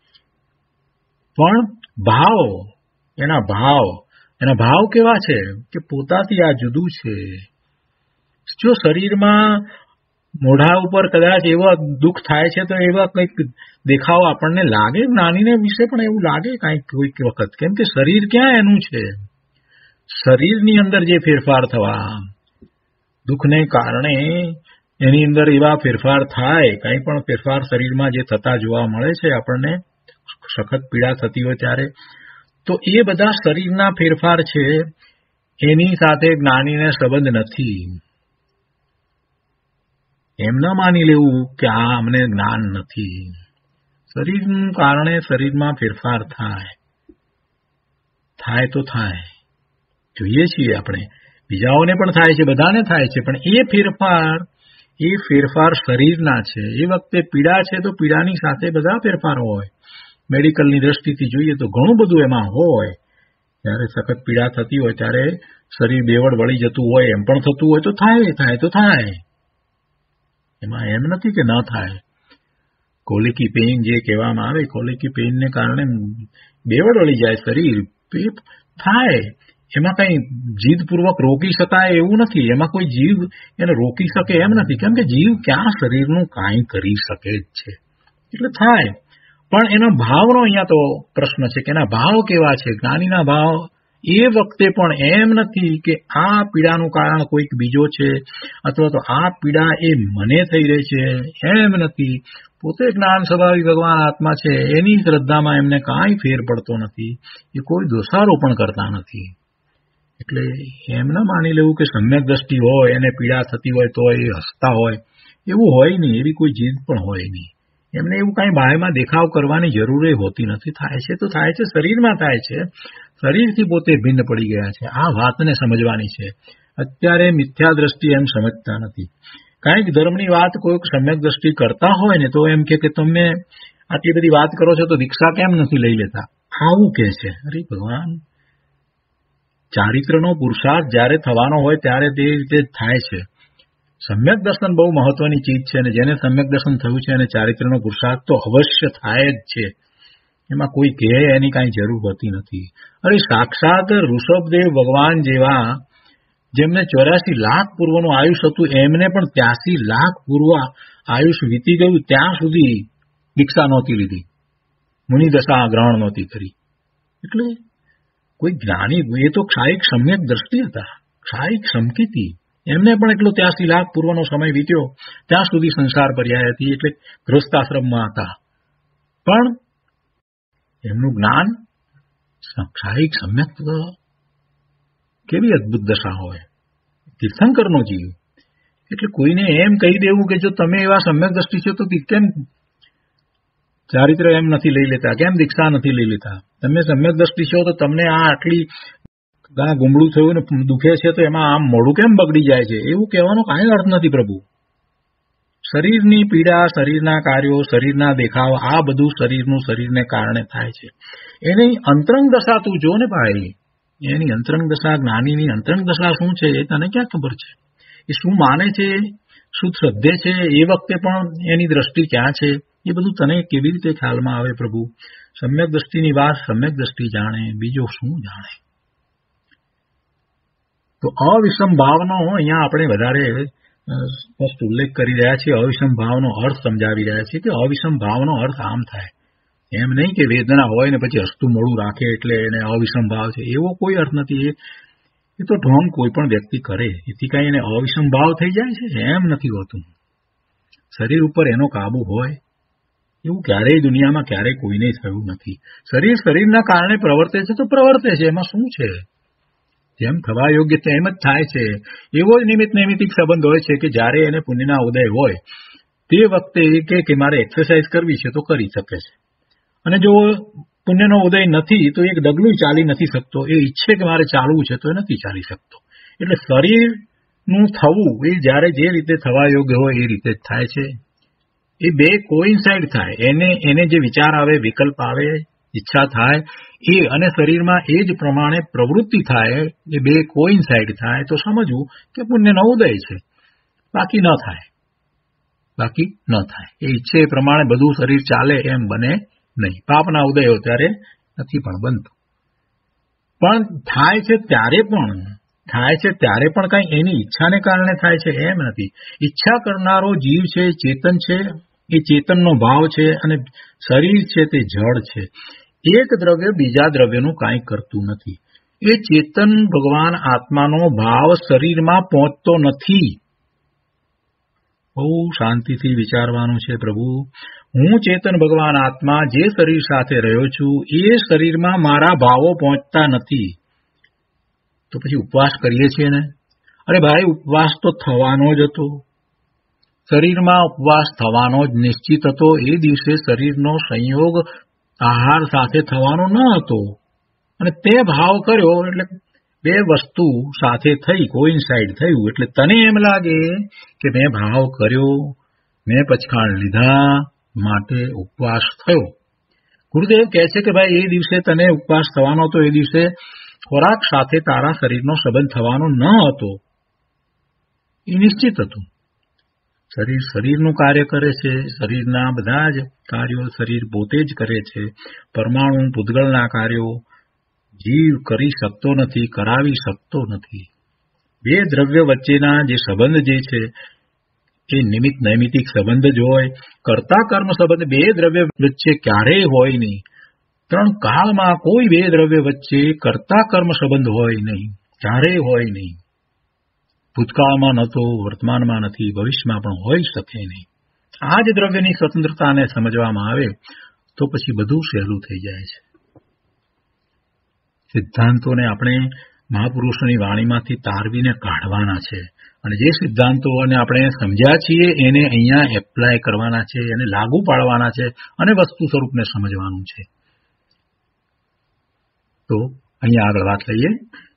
[SPEAKER 2] પણ ભાવ, એના ભાવ એના ભાવ કેવા છે કે પોતાથી આ જુદું છે. જો શરીરમાં મોઢા ઉપર કદાચ એવા દુઃખ થાય છે તો એવા કંઈક દેખાવ આપણને લાગે, જ્ઞાનીને વિશે પણ એવું લાગે કાંઈક કોઈક વખત, કેમ કે શરીર ક્યાં એનું છે. શરીરની અંદર જે ફેરફાર થવા, દુઃખને કારણે એની અંદર એવા ફેરફાર થાય, કંઈ પણ ફેરફાર શરીરમાં જે થતા જોવા મળે છે આપણને, સખત પીડા થતી હોય ત્યારે, તો એ બધા શરીરના ફેરફાર છે, એની સાથે જ્ઞાનીને સંબંધ નથી. એમ ન માની લેવું કે આ અમને જ્ઞાન નથી. શરીરનું કારણે શરીરમાં ફેરફાર થાય થાય તો થાય, જોઈએ છીએ આપણે, બીજાઓને પણ થાય છે, બધાને થાય છે, પણ એ ફેરફાર એ ફેરફાર શરીરના છે. એ વખતે પીડા છે તો પીડાની સાથે બધા ફેરફારો હોય. મેડિકલની દ્રષ્ટિથી જોઈએ તો ઘણું બધું એમાં હોય. જ્યારે સખત પીડા થતી હોય ત્યારે શરીર બેવડ વળી જતું હોય, એમ પણ થતું હોય તો થાય થાય તો થાય. એમાં એમ નથી કે ન થાય. કોલિકી પેઇન જે કહેવામાં આવે, કોલિકી પેઇનને કારણે બેવડ વળી જાય શરીર, થાય. એમાં કઈ જીદપૂર્વક રોકી શકાય એવું નથી. એમાં કોઈ જીવ એને રોકી શકે એમ નથી, કેમ કે જીવ ક્યાં શરીરનું કાંઈ કરી શકે જ છે, એટલે થાય. પણ એના ભાવનો અહીંયા તો પ્રશ્ન છે કે એના ભાવ કેવા છે. જ્ઞાનીના ભાવ એ વખતે પણ એમ નથી કે આ પીડાનું કારણ કોઈક બીજો છે અથવા તો આ પીડા એ મને થઈ રહી છે, એમ નથી. પોતે જ્ઞાન સ્વભાવી ભગવાન આત્મા છે, એની શ્રદ્ધામાં એમને કાંઈ ફેર પડતો નથી. એ કોઈ દોષારોપણ કરતા નથી. એટલે એમ ન માની લેવું કે સમ્યક દ્રષ્ટિ હોય, એને પીડા થતી હોય તો એ હસતા હોય, એવું હોય નહીં. એવી કોઈ જીદ પણ હોય નહીં. એમને એવું કાંઈ બાહ્યમાં દેખાવ કરવાની જરૂર હોતી નથી. થાય છે તો થાય છે, શરીરમાં થાય છે, શરીરથી પોતે ભિન્ન પડી ગયા છે. આ વાતને સમજવાની છે. અત્યારે મિથ્યા દ્રષ્ટિ એમ સમજતા નથી. કાંઈક ધર્મની વાત કોઈક સમ્યક દ્રષ્ટિ કરતા હોય ને તો એમ કે તમે આટલી બધી વાત કરો છો તો દીક્ષા કેમ નથી લઈ લેતા, આવું કે છે. અરે ભગવાન, ચારિત્રનો પુરુષાર્થ જ્યારે થવાનો હોય ત્યારે તે રીતે થાય છે. સમ્યક દર્શન બહુ મહત્વની ચીજ છે, અને જેને સમ્યક દર્શન થયું છે અને ચારિત્રનો પુરુષાર્થ તો અવશ્ય થાય જ છે. એમાં કોઈ કહે એની કાંઈ જરૂર હોતી નથી. અરે સાક્ષાત ઋષભદેવ ભગવાન જેવા, જેમને ચોર્યાસી લાખ પૂર્વનું આયુષ હતું, એમને પણ ત્યાસી લાખ પૂર્વ આયુષ વીતી ગયું ત્યાં સુધી દીક્ષા નહોતી લીધી, મુનિદશા ગ્રહણ નહોતી કરી. એટલે કોઈ જ્ઞાની, એ તો ક્ષાયિક સમ્યક દ્રષ્ટિ હતા, ક્ષાયિક સમકીતી. એમને પણ એટલો ત્યાસી લાખ પૂર્વનો સમય વીત્યો, ત્યાં સુધી સંસાર પર્યાય હતી, એટલે ગૃહસ્થાશ્રમમાં હતા. પણ એમનું જ્ઞાન ક્ષાયિક સમ્યક, કેવી અદભુત દશા હોય. તીર્થંકરનો જીવ. એટલે કોઈને એમ કહી દેવું કે જો તમે એવા સમ્યક દ્રષ્ટિ છો તો કેમ ચારિત્ર એમ નથી લઈ લેતા, કેમ દીક્ષા નથી લઈ લેતા. તમે સમ્યક દ્રષ્ટિ છો તો તમને આ આટલી ગુમડું થયું ને દુખે છે તો એમાં આમ મોઢું કેમ બગડી જાય છે, એવું કહેવાનો કાંઈ અર્થ નથી. પ્રભુ, શરીરની પીડા, શરીરના કાર્યો, શરીરના દેખાવ, આ બધું શરીરનું શરીરને કારણે થાય છે. એની અંતરંગ દશા તું જો ને ભાઈ, એની અંતરંગ દશા, જ્ઞાનીની અંતરંગ દશા શું છે એ તને ક્યાં ખબર છે? એ શું માને છે, શું શ્રદ્ધે છે, એ વખતે પણ એની દ્રષ્ટિ ક્યાં છે, એ બધું તને કેવી રીતે ખ્યાલમાં આવે? પ્રભુ, સમ્યક દ્રષ્ટિની વાત સમ્યક દ્રષ્ટિ જાણે, બીજો શું જાણે? તો અવિષમ ભાવનો અહીંયા આપણે વધારે સ્પષ્ટ ઉલ્લેખ કરી રહ્યા છીએ. અવિષમ ભાવનો અર્થ સમજાવી રહ્યા છીએ કે અવિષમ ભાવનો અર્થ આમ થાય એમ નહીં કે વેદના હોય ને પછી હસતું મોડું રાખે એટલે એને અવિષમ ભાવ છે, એવો કોઈ અર્થ નથી. એ તો ઢોંગ કોઈ પણ વ્યક્તિ કરે એથી કઈ એને અવિષમ ભાવ થઈ જાય છે, એમ નથી હોતું. શરીર ઉપર એનો કાબુ હોય એવું ક્યારેય દુનિયામાં ક્યારેય કોઈને થયું નથી. શરીર શરીરના કારણે પ્રવર્તે છે તો પ્રવર્તે છે, એમાં શું છે? જેમ થવા યોગ્ય તેમ જ થાય છે. એવો જ નિમિત્ત નૈમિતિક સંબંધ હોય છે કે જ્યારે એને પુણ્યના ઉદય હોય તે વખતે એ કહે કે મારે એક્સરસાઇઝ કરવી છે તો કરી શકે છે, અને જો પુણ્યનો ઉદય નથી તો એક ડગલું ચાલી નથી શકતો. એ ઈચ્છે કે મારે ચાલવું છે તો એ નથી ચાલી શકતો. એટલે શરીરનું થવું એ જ્યારે જે રીતે થવા યોગ્ય હોય એ રીતે જ થાય છે. એ બે કોઇન્સાઇડ થાય, એને એને જે વિચાર આવે, વિકલ્પ આવે, ઈચ્છા થાય એ અને શરીરમાં એ જ પ્રમાણે પ્રવૃત્તિ થાય, એ બે કોઇન્સાઇડ થાય તો સમજવું કે પુણ્યનો ઉદય છે. બાકી ન થાય, બાકી ન થાય. એ ઈચ્છે એ પ્રમાણે બધું શરીર ચાલે એમ બને નહીં. પાપના ઉદયો ત્યારે નથી પણ બનતું. પણ થાય છે ત્યારે પણ થાય છે ત્યારે પણ કઈ એની ઈચ્છાને કારણે થાય છે એમ નથી. ઈચ્છા કરનારો જીવ છે, ચેતન છે, એ ચેતનનો ભાવ છે, અને શરીર છે તે જળ છે. એક દ્રવ્ય બીજા દ્રવ્યનું કાંઈ કરતું નથી. એ ચેતન ભગવાન આત્માનો ભાવ શરીરમાં પહોંચતો નથી. બહુ શાંતિથી વિચારવાનું છે. પ્રભુ, હું ચેતન ભગવાન આત્મા જે શરીર સાથે રહ્યો છું એ શરીરમાં મારા ભાવો પહોંચતા નથી. તો પછી ઉપવાસ કરીએ છીએ ને? અરે ભાઈ, ઉપવાસ તો થવાનો જ હતો. શરીરમાં ઉપવાસ થવાનો જ નિશ્ચિત હતો. એ દિવસે શરીરનો સંયોગ આહાર સાથે થવાનો ન હતો, અને તે ભાવ કર્યો એટલે બે વસ્તુ સાથે થઈ, કોઇન્સાઇડ થયું. એટલે તને એમ લાગે કે મેં ભાવ કર્યો, મેં પચખાણ લીધા, માટે ઉપવાસ થયો. ગુરુદેવ કહે છે કે ભાઈ, એ દિવસે તને ઉપવાસ થવાનો હતો, એ દિવસે ખોરાક સાથે તારા શરીરનો સંબંધ થવાનો ન હતો. એ નિશ્ચિત હતું. શરીર શરીરનું કાર્ય કરે છે. શરીરના બધા જ કાર્યો શરીર પોતે જ કરે છે. પરમાણુ પૂતગળના કાર્યો જીવ કરી શકતો નથી, કરાવી શકતો નથી. બે દ્રવ્ય વચ્ચેના જે સંબંધ જે છે એ નિમિત્ત નૈમિતિક સંબંધ જ હોય. કર્તા કર્મ સંબંધ બે દ્રવ્ય વચ્ચે ક્યારેય હોય નહીં. ત્રણ કાળમાં કોઈ બે દ્રવ્ય વચ્ચે કર્તા કર્મ સંબંધ હોય નહીં, ક્યારેય હોય નહીં. ભૂતકાળમાં નહોતો, વર્તમાનમાં નથી, ભવિષ્યમાં પણ હોઈ શકે નહીં. આ જ દ્રવ્યની સ્વતંત્રતાને સમજવામાં આવે તો પછી બધું સહેલું થઈ જાય છે. સિદ્ધાંતોને આપણે મહાપુરુષોની વાણીમાંથી તારવીને કાઢવાના છે, અને જે સિદ્ધાંતોને આપણે સમજ્યા છીએ એને અહીંયા એપ્લાય કરવાના છે, એને લાગુ પાડવાના છે, અને વસ્તુ સ્વરૂપને સમજવાનું છે. તો અહીંયા આગળ વાત લઈએ.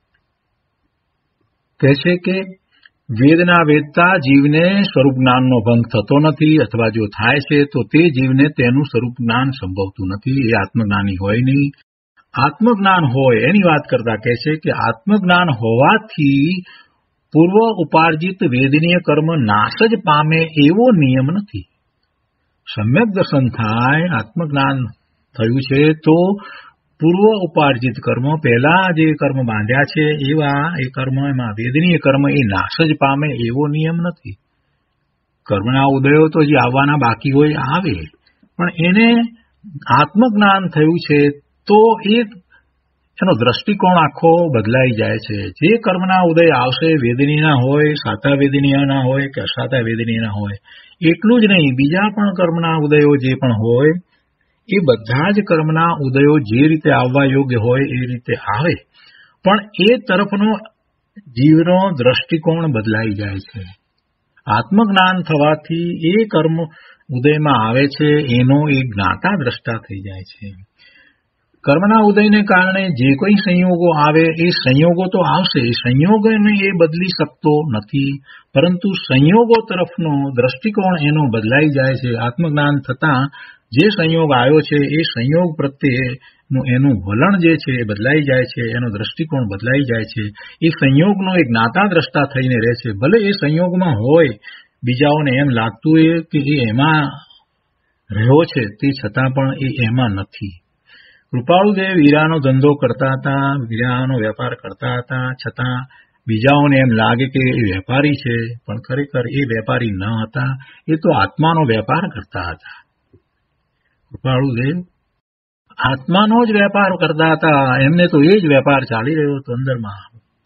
[SPEAKER 2] કહે છે કે વેદના વેદતા જીવને સ્વરૂપ જ્ઞાનનો ભંગ થતો નથી, અથવા જો થાય છે તો તે જીવને તેનું સ્વરૂપ જ્ઞાન સંભવતું નથી. એ આત્મજ્ઞાની હોય નહીં. આત્મજ્ઞાન હોય એની વાત કરતા કહે છે કે આત્મજ્ઞાન હોવાથી પૂર્વ ઉપાર્જિત વેદનીય કર્મ નાશ જ પામે એવો નિયમ નથી. સમ્યક દર્શન થાય, આત્મજ્ઞાન થયું છે તો પૂર્વ ઉપાર્જિત કર્મ, પહેલા જે કર્મ બાંધ્યા છે એવા એ કર્મ, એમાં વેદનીય કર્મ એ નાશ જ પામે એવો નિયમ નથી. કર્મના ઉદયો તો જે આવવાના બાકી હોય આવે, પણ એને આત્મજ્ઞાન થયું છે તો એ એનો દ્રષ્ટિકોણ આખો બદલાઈ જાય છે. જે કર્મના ઉદય આવશે, વેદનીયના હોય, સાતા વેદનીયના હોય કે અસાતા વેદનીયના હોય, એટલું જ નહીં, બીજા પણ કર્મના ઉદયો જે પણ હોય એ બધા જ કર્મના ઉદયો જે રીતે આવવા યોગ્ય હોય એ રીતે આવે, પણ એ તરફનો જીવનો દ્રષ્ટિકોણ બદલાઈ જાય છે. આત્મજ્ઞાન થવાથી એ કર્મ ઉદયમાં આવે છે એનો એ જ્ઞાતા દ્રષ્ટા થઈ જાય છે. કર્મના ઉદયને કારણે જે કોઈ સંયોગો આવે એ સંયોગો તો આવશે, સંયોગોને એ બદલી શકતો નથી, પરંતુ સંયોગો તરફનો દ્રષ્ટિકોણ એનો બદલાઈ જાય છે. આત્મજ્ઞાન થતાં જે સંયોગ આવ્યો છે એ સંયોગ પ્રત્યેનું એનું વલણ જે છે એ બદલાઈ જાય છે, એનો દ્રષ્ટિકોણ બદલાઈ જાય છે. એ સંયોગનો એક જ્ઞાતા દ્રષ્ટા થઈને રહે છે. ભલે એ સંયોગમાં હોય, બીજાઓને એમ લાગતું હોય કે એ એમાં રહ્યો છે, તે છતાં પણ એ એમાં નથી. કૃપાળુદેવ હીરાનો ધંધો કરતા હતા, હીરાનો વેપાર કરતા હતા, છતાં બીજાઓને એમ લાગે કે એ વેપારી છે, પણ ખરેખર એ વેપારી ન હતા. એ તો આત્માનો વેપાર કરતા હતા. કૃપાળુદેવ આત્માનો જ વેપાર કરતા હતા, એમને તો એ જ વેપાર ચાલી રહ્યો હતો અંદરમાં.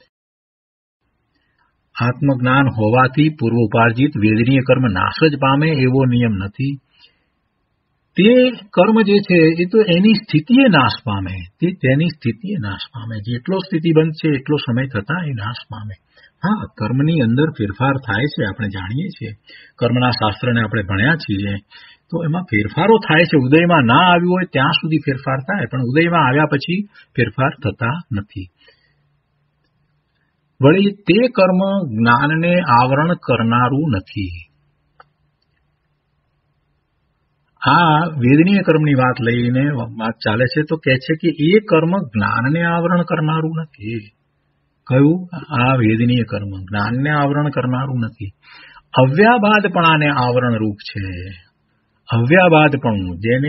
[SPEAKER 2] આત્મજ્ઞાન હોવાથી પૂર્વોપાર્જિત વેદનીય કર્મ નાશ જ પામે એવો નિયમ નથી. તે કર્મ જે છે એ તો એની સ્થિતિએ નાશ પામે, તે તેની સ્થિતિએ નાશ પામે. જેટલો સ્થિતિબંધ છે એટલો સમય થતા એ નાશ પામે. હા, કર્મની અંદર ફેરફાર થાય છે, આપણે જાણીએ છીએ, કર્મના શાસ્ત્રને આપણે ભણ્યા છીએ, તો એમાં ફેરફારો થાય છે. ઉદયમાં ના આવ્યું હોય ત્યાં સુધી ફેરફાર થાય, પણ ઉદયમાં આવ્યા પછી ફેરફાર થતા નથી. વળી તે કર્મ જ્ઞાનને આવરણ કરનારું નથી. આ વેદનીય કર્મની વાત લઈને વાત ચાલે છે, તો કહે છે કે એ કર્મ જ્ઞાનને આવરણ કરનારું નથી. કયું? આ વેદનીય કર્મ જ્ઞાનને આવરણ કરનારું નથી, અવ્યાબાદપણાને આવરણ રૂપ છે. અવ્યાબાદપણું, જેને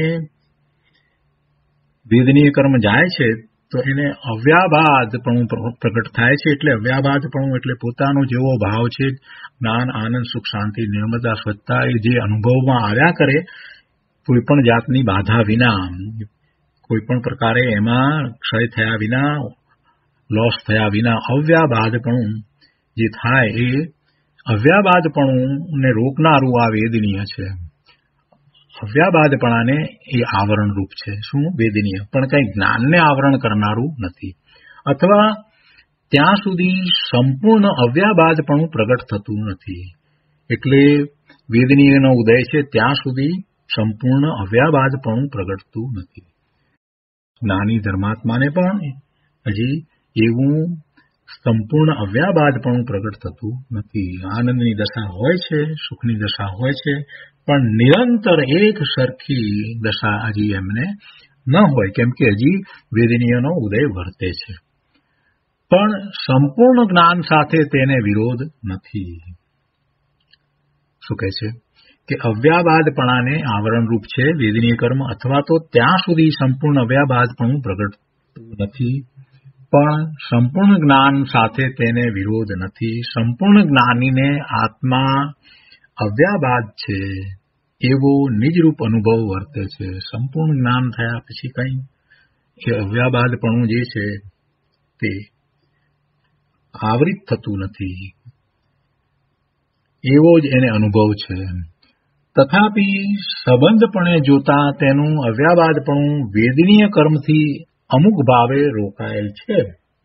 [SPEAKER 2] વેદનીય કર્મ જાય છે તો એને અવ્યાબાદપણું પ્રગટ થાય છે. એટલે અવ્યાબાદપણું એટલે પોતાનો જેવો ભાવ છે, જ્ઞાન, આનંદ, સુખ, શાંતિ, નિર્મળતા, સ્વચ્છતા, એ જે અનુભવમાં આવ્યા કરે, કોઈ પણ જાતની બાધા વિના, કોઈ પણ પ્રકારે એમાં ક્ષય થયા વિના, લોસ થયા વિના, અવ્યાબાદપણું જે થાય એ અવ્યાબાદપણું ને રોકનારું આ વેદનીય છે. અવ્યાબાદપણાને એ આવરણ રૂપ છે. શું? વેદનીય. પણ કઈ જ્ઞાનને આવરણ કરનારું નથી, અથવા ત્યાં સુધી સંપૂર્ણ અવ્યાબાદપણું પ્રગટ થતું નથી. એટલે વેદનીયનો ઉદય છે ત્યાં સુધી સંપૂર્ણ અવ્યાબાદપણું પ્રગટતું નથી. જ્ઞાની ધર્માત્માને પણ હજી એવું સંપૂર્ણ અવ્યાબાદપણું પ્રગટ થતું નથી. આનંદની દશા હોય છે, સુખની દશા હોય છે, પણ નિરંતર એક સરખી દશા હજી એમને ન હોય, કેમ કે હજી વેદનીયનો ઉદય વર્તે છે. પણ સંપૂર્ણ જ્ઞાન સાથે તેને વિરોધ નથી. શું કહે છે કે અવ્યાબાદપણાને આવરણ રૂપ છે વેદનીય કર્મ, અથવા તો ત્યાં સુધી સંપૂર્ણ અવ્યાબાદપણું પ્રગટતું નથી, પણ સંપૂર્ણ જ્ઞાન સાથે તેને વિરોધ નથી. સંપૂર્ણ જ્ઞાનીને આત્મા અવ્યાબાદ છે એવો નિજરૂપ અનુભવ વર્તે છે. સંપૂર્ણ જ્ઞાન થયા પછી કંઈ એ અવ્યાબાદપણું જે છે તે આવરિત થતું નથી, એવો જ એને અનુભવ છે. તથાપિ સંબંધપણે જોતા તેનું અવ્યાબાદપણું વેદનીય કર્મથી અમુક ભાવે રોકાયેલ છે.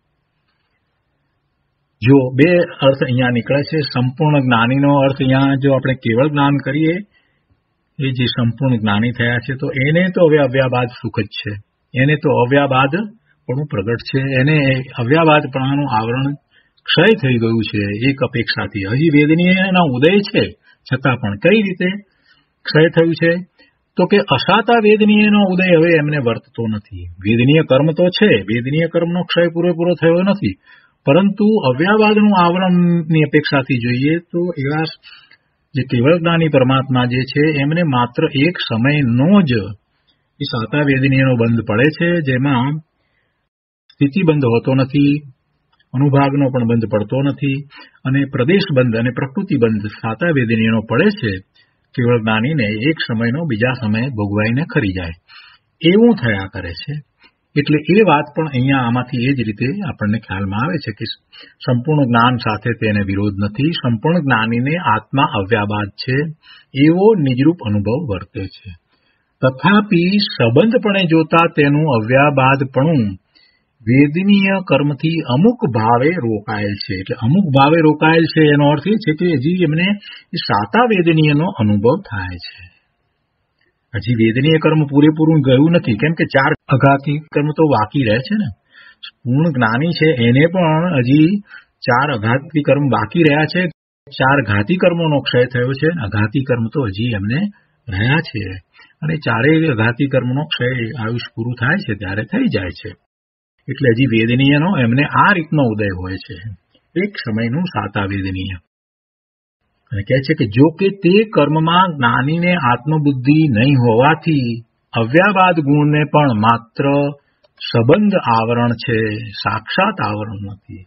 [SPEAKER 2] જો બે અર્થ અહીંયા નીકળે છે. સંપૂર્ણ જ્ઞાનીનો અર્થ અહીંયા જો આપણે કેવળ જ્ઞાન કરીએ, એ જે સંપૂર્ણ જ્ઞાની થયા છે, તો એને તો હવે અવ્યાબાદ સુખ જ છે, એને તો અવ્યાબાદપણું પ્રગટ છે, એને અવ્યાબાદપણાનું આવરણ ક્ષય થઈ ગયું છે એક અપેક્ષાથી. હજી વેદનીયના ઉદય છે છતાં પણ કઈ રીતે ક્ષય થયું છે? તો કે અસાતા વેદનીયનો ઉદય હવે એમને વર્તતો નથી. વેદનીય કર્મ તો છે, વેદનીય કર્મનો ક્ષય પૂરેપૂરો થયો નથી, પરંતુ અવ્યાબાદનું આવરણની અપેક્ષાથી જોઈએ તો એવા જે કેવળ જ્ઞાની પરમાત્મા જે છે એમને માત્ર એક સમયનો જ એ સાતા વેદનીયનો બંધ પડે છે, જેમાં સ્થિતિ બંધ હોતો નથી, અનુભાગનો પણ બંધ પડતો નથી, અને પ્રદેશ બંધ અને પ્રકૃતિ બંધ સાતા વેદનીયનો પડે છે. કેવળ જ્ઞાનીને એક સમયનો બીજા સમયે ભોગવાઈને ખરી જાય એવું થયા કરે છે. એટલે એ વાત પણ અહીંયા આમાંથી એ જ રીતે આપણને ખ્યાલમાં આવે છે કે સંપૂર્ણ જ્ઞાન સાથે તેને વિરોધ નથી. સંપૂર્ણ જ્ઞાનીને આત્મા અવ્યાબાદ છે એવો નિજરૂપ અનુભવ વર્તે છે. તથાપિ સંબંધપણે જોતા તેનું અવ્યાબાદપણું વેદનીય કર્મથી અમુક ભાવે રોકાયેલ છે. એટલે અમુક ભાવે રોકાયેલ છે એનો અર્થ એ છે કે હજી એમને સાતા વેદનીયનો અનુભવ થાય છે. હજી વેદનીય કર્મ પૂરેપૂરું ગયું નથી, કેમ કે ચાર અઘાતી કર્મ તો બાકી રહે છે ને. પૂર્ણ જ્ઞાની છે એને પણ હજી ચાર અઘાતી કર્મ બાકી રહ્યા છે. ચાર ઘાતી કર્મોનો ક્ષય થયો છે, અઘાતી કર્મ તો હજી એમને રહ્યા છે, અને ચારેય અઘાતી કર્મનો ક્ષય આયુષ પૂરું થાય છે ત્યારે થઈ જાય છે. એટલે હજી વેદનીયનો એમને આ રીતનો ઉદય હોય છે, એક સમયનું સાતા વેદનીય. અને કહે છે કે જો કે તે કર્મમાં જ્ઞાનીને આત્મબુદ્ધિ નહીં હોવાથી અવ્યાબાદ ગુણને પણ માત્ર સંબંધ આવરણ છે, સાક્ષાત આવરણ નથી.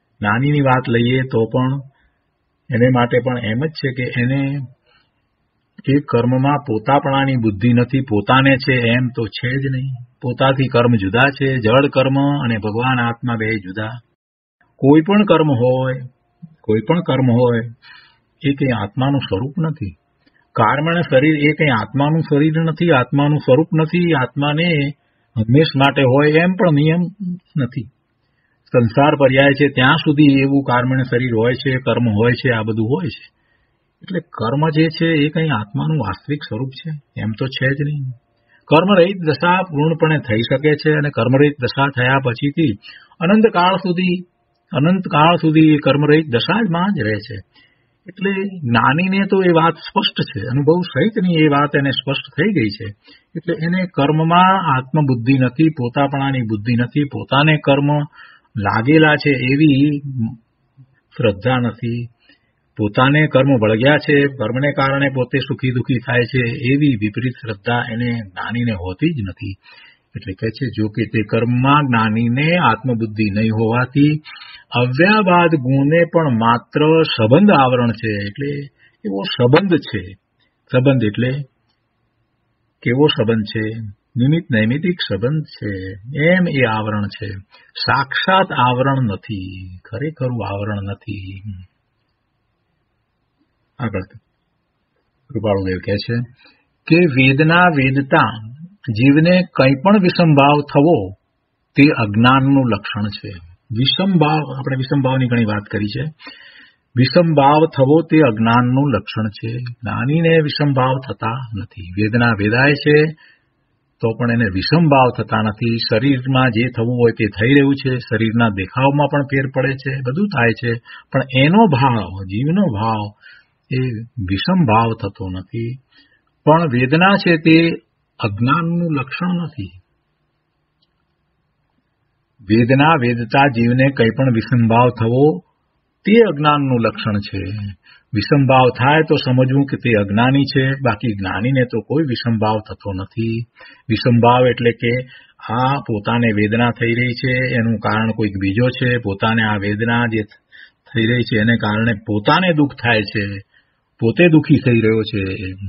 [SPEAKER 2] જ્ઞાનીની વાત લઈએ તો પણ એને માટે પણ એમ જ છે કે એને એ કર્મમાં પોતાપણાની બુદ્ધિ નથી, પોતાને છે એમ તો છે જ નહીં. પોતાથી કર્મ જુદા છે. જળ કર્મ અને ભગવાન આત્મા બે જુદા. કોઈ પણ કર્મ હોય કોઈ પણ કર્મ હોય એ કંઈ આત્માનું સ્વરૂપ નથી. કર્મણ શરીર એ કંઈ આત્માનું શરીર નથી, આત્માનું સ્વરૂપ નથી. આત્માને હંમેશ માટે હોય એમ પણ નિયમ નથી. સંસાર પર્યાય છે ત્યાં સુધી એવું કર્મણ શરીર હોય છે, કર્મ હોય છે, આ બધું હોય છે. એટલે કર્મ જે છે એ કંઈ આત્માનું વાસ્તવિક સ્વરૂપ છે એમ તો છે જ નહીં. કર્મરહિત દશા પૂર્ણપણે થઈ શકે છે અને કર્મરહિત દશા થયા પછીથી અનંતકાળ સુધી અનંતકાળ સુધી એ કર્મરહિત દશામાં જ રહે છે. એટલે જ્ઞાનીને તો એ વાત સ્પષ્ટ છે, અનુભવ સહિતની એ વાત એને સ્પષ્ટ થઈ ગઈ છે. એટલે એને કર્મમાં આત્મબુદ્ધિ નથી, પોતાપણાની બુદ્ધિ નથી, પોતાને કર્મ લાગેલા છે એવી શ્રદ્ધા નથી, પોતાને કર્મ વળગ્યા છે, કર્મને કારણે પોતે સુખી દુઃખી થાય છે એવી વિપરીત શ્રદ્ધા એને જ્ઞાનીને હોતી જ નથી. એટલે કહે છે જો કે તે કર્મમાં જ્ઞાનીને આત્મબુદ્ધિ નહીં હોવાથી અવ્યાબાદ ગુણને પણ માત્ર સંબંધ આવરણ છે. એટલે એવો સંબંધ છે. સંબંધ એટલે કેવો સંબંધ છે? નિમિત્ત નૈમિતિક સંબંધ છે એમ એ આવરણ છે. સાક્ષાત આવરણ નથી, ખરેખરું આવરણ નથી. આગળ કૃપાળુદેવ કહે છે કે વેદના વેદતા જીવને કંઈ પણ વિષમભાવ થવો તે અજ્ઞાનનું લક્ષણ છે. વિષમભાવ, આપણે વિષમભાવની ઘણી વાત કરી છે. વિષમભાવ થવો તે અજ્ઞાનનું લક્ષણ છે. જ્ઞાનીને વિષમભાવ થતા નથી. વેદના વેદાય છે તો પણ એને વિષમભાવ થતા નથી. શરીરમાં જે થવું હોય તે થઈ રહ્યું છે, શરીરના દેખાવમાં પણ ફેર પડે છે, બધું થાય છે, પણ એનો ભાવ, જીવનો ભાવ એ વિષમ ભાવ થતો નથી. પણ વેદના છે તે અજ્ઞાનનું લક્ષણ નથી. વેદના વેદતા જીવને કંઈ પણ વિષમભાવ થવો તે અજ્ઞાનનું લક્ષણ છે. વિષમભાવ થાય તો સમજવું કે તે અજ્ઞાની છે, બાકી જ્ઞાનીને તો કોઈ વિષમભાવ થતો નથી. વિષમભાવ એટલે કે આ પોતાને વેદના થઈ રહી છે એનું કારણ કોઈક બીજો છે, પોતાને આ વેદના જે થઈ રહી છે એને કારણે પોતાને દુઃખ થાય છે, પોતે દુઃખી થઈ રહ્યો છે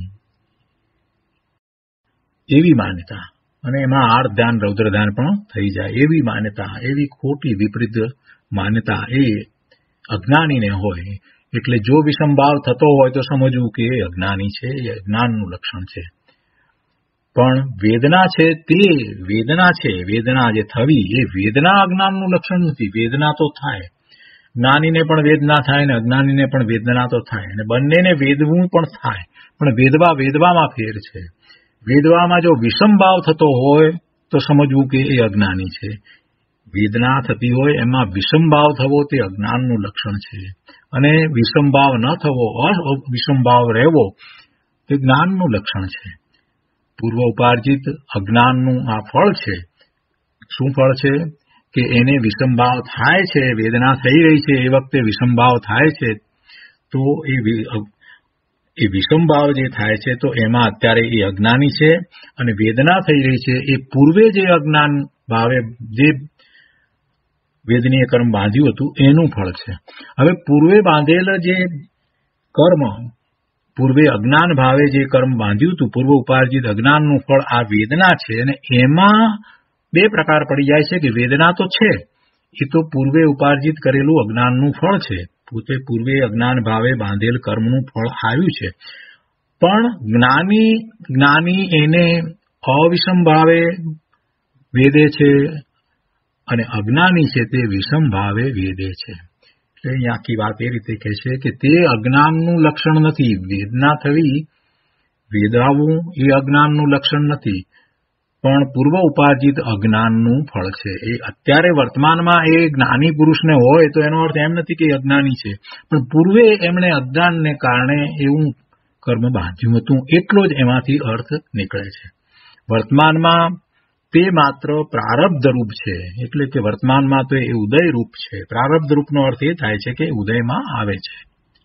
[SPEAKER 2] એવી માન્યતા, અને એમાં આર્ત ધ્યાન રૌદ્ર ધ્યાન પણ થઈ જાય એવી માન્યતા, એવી ખોટી વિપરીત માન્યતા એ અજ્ઞાનીને હોય. એટલે જો વિષમભાવ થતો હોય તો સમજવું કે એ અજ્ઞાની છે, એ અજ્ઞાનનું લક્ષણ છે. પણ વેદના છે તે વેદના છે, વેદના જે થવી એ વેદના અજ્ઞાનનું લક્ષણ નથી. વેદના તો થાય, જ્ઞાનીને પણ વેદના થાય ને અજ્ઞાનીને પણ વેદના તો થાય, અને બંનેને વેદવું પણ થાય. પણ વેદવા વેદવામાં ફેર છે. વેદવામાં જો વિષમભાવ થતો હોય તો સમજવું કે એ અજ્ઞાની છે. વેદના થતી હોય એમાં વિષમભાવ થવો તે અજ્ઞાનનું લક્ષણ છે, અને વિષમભાવ ન થવો, અવિષમભાવ રહેવો તે જ્ઞાનનું લક્ષણ છે. પૂર્વ ઉપાર્જિત અજ્ઞાનનું આ ફળ છે. શું ફળ છે? કે એને વિષમભાવ થાય છે, વેદના થઈ રહી છે એ વખતે વિષમભાવ થાય છે, તો એ એ વિષમભાવ જે થાય છે તો એમાં અત્યારે એ અજ્ઞાની છે, અને વેદના થઈ રહી છે એ પૂર્વે જે અજ્ઞાન ભાવે જે વેદનીય કર્મ બાંધ્યું હતું એનું ફળ છે. હવે પૂર્વે બાંધેલ જે કર્મ, પૂર્વે અજ્ઞાન ભાવે જે કર્મ બાંધ્યું હતું, પૂર્વ ઉપાર્જિત અજ્ઞાનનું ફળ આ વેદના છે. અને એમાં બે પ્રકાર પડી જાય છે કે વેદના તો છે, એ તો પૂર્વે ઉપાર્જિત કરેલું અજ્ઞાનનું ફળ છે, પોતે પૂર્વે અજ્ઞાન ભાવે બાંધેલ કર્મનું ફળ આવ્યું છે. પણ જ્ઞાની જ્ઞાની એને અવિષમ ભાવે વેદે છે, અને અજ્ઞાની છે તે વિષમ ભાવે વેદે છે. એટલે અહીં આખી વાત એ રીતે કહે છે કે તે અજ્ઞાનનું લક્ષણ નથી. વેદના થવી, વેદાવું એ અજ્ઞાનનું લક્ષણ નથી, પણ પૂર્વ ઉપાર્જિત અજ્ઞાનનું ફળ છે. એ અત્યારે વર્તમાનમાં એ જ્ઞાની પુરુષને હોય તો એનો અર્થ એમ નથી કે અજ્ઞાની છે, પણ પૂર્વે એમણે અજ્ઞાનને કારણે એવું કર્મ બાંધ્યું હતું, એટલો જ એમાંથી અર્થ નીકળે છે. વર્તમાનમાં તે માત્ર પ્રારબ્ધ રૂપ છે, એટલે કે વર્તમાનમાં તો એ ઉદય રૂપ છે. પ્રારબ્ધ રૂપનો અર્થ એ થાય છે કે ઉદયમાં આવે છે.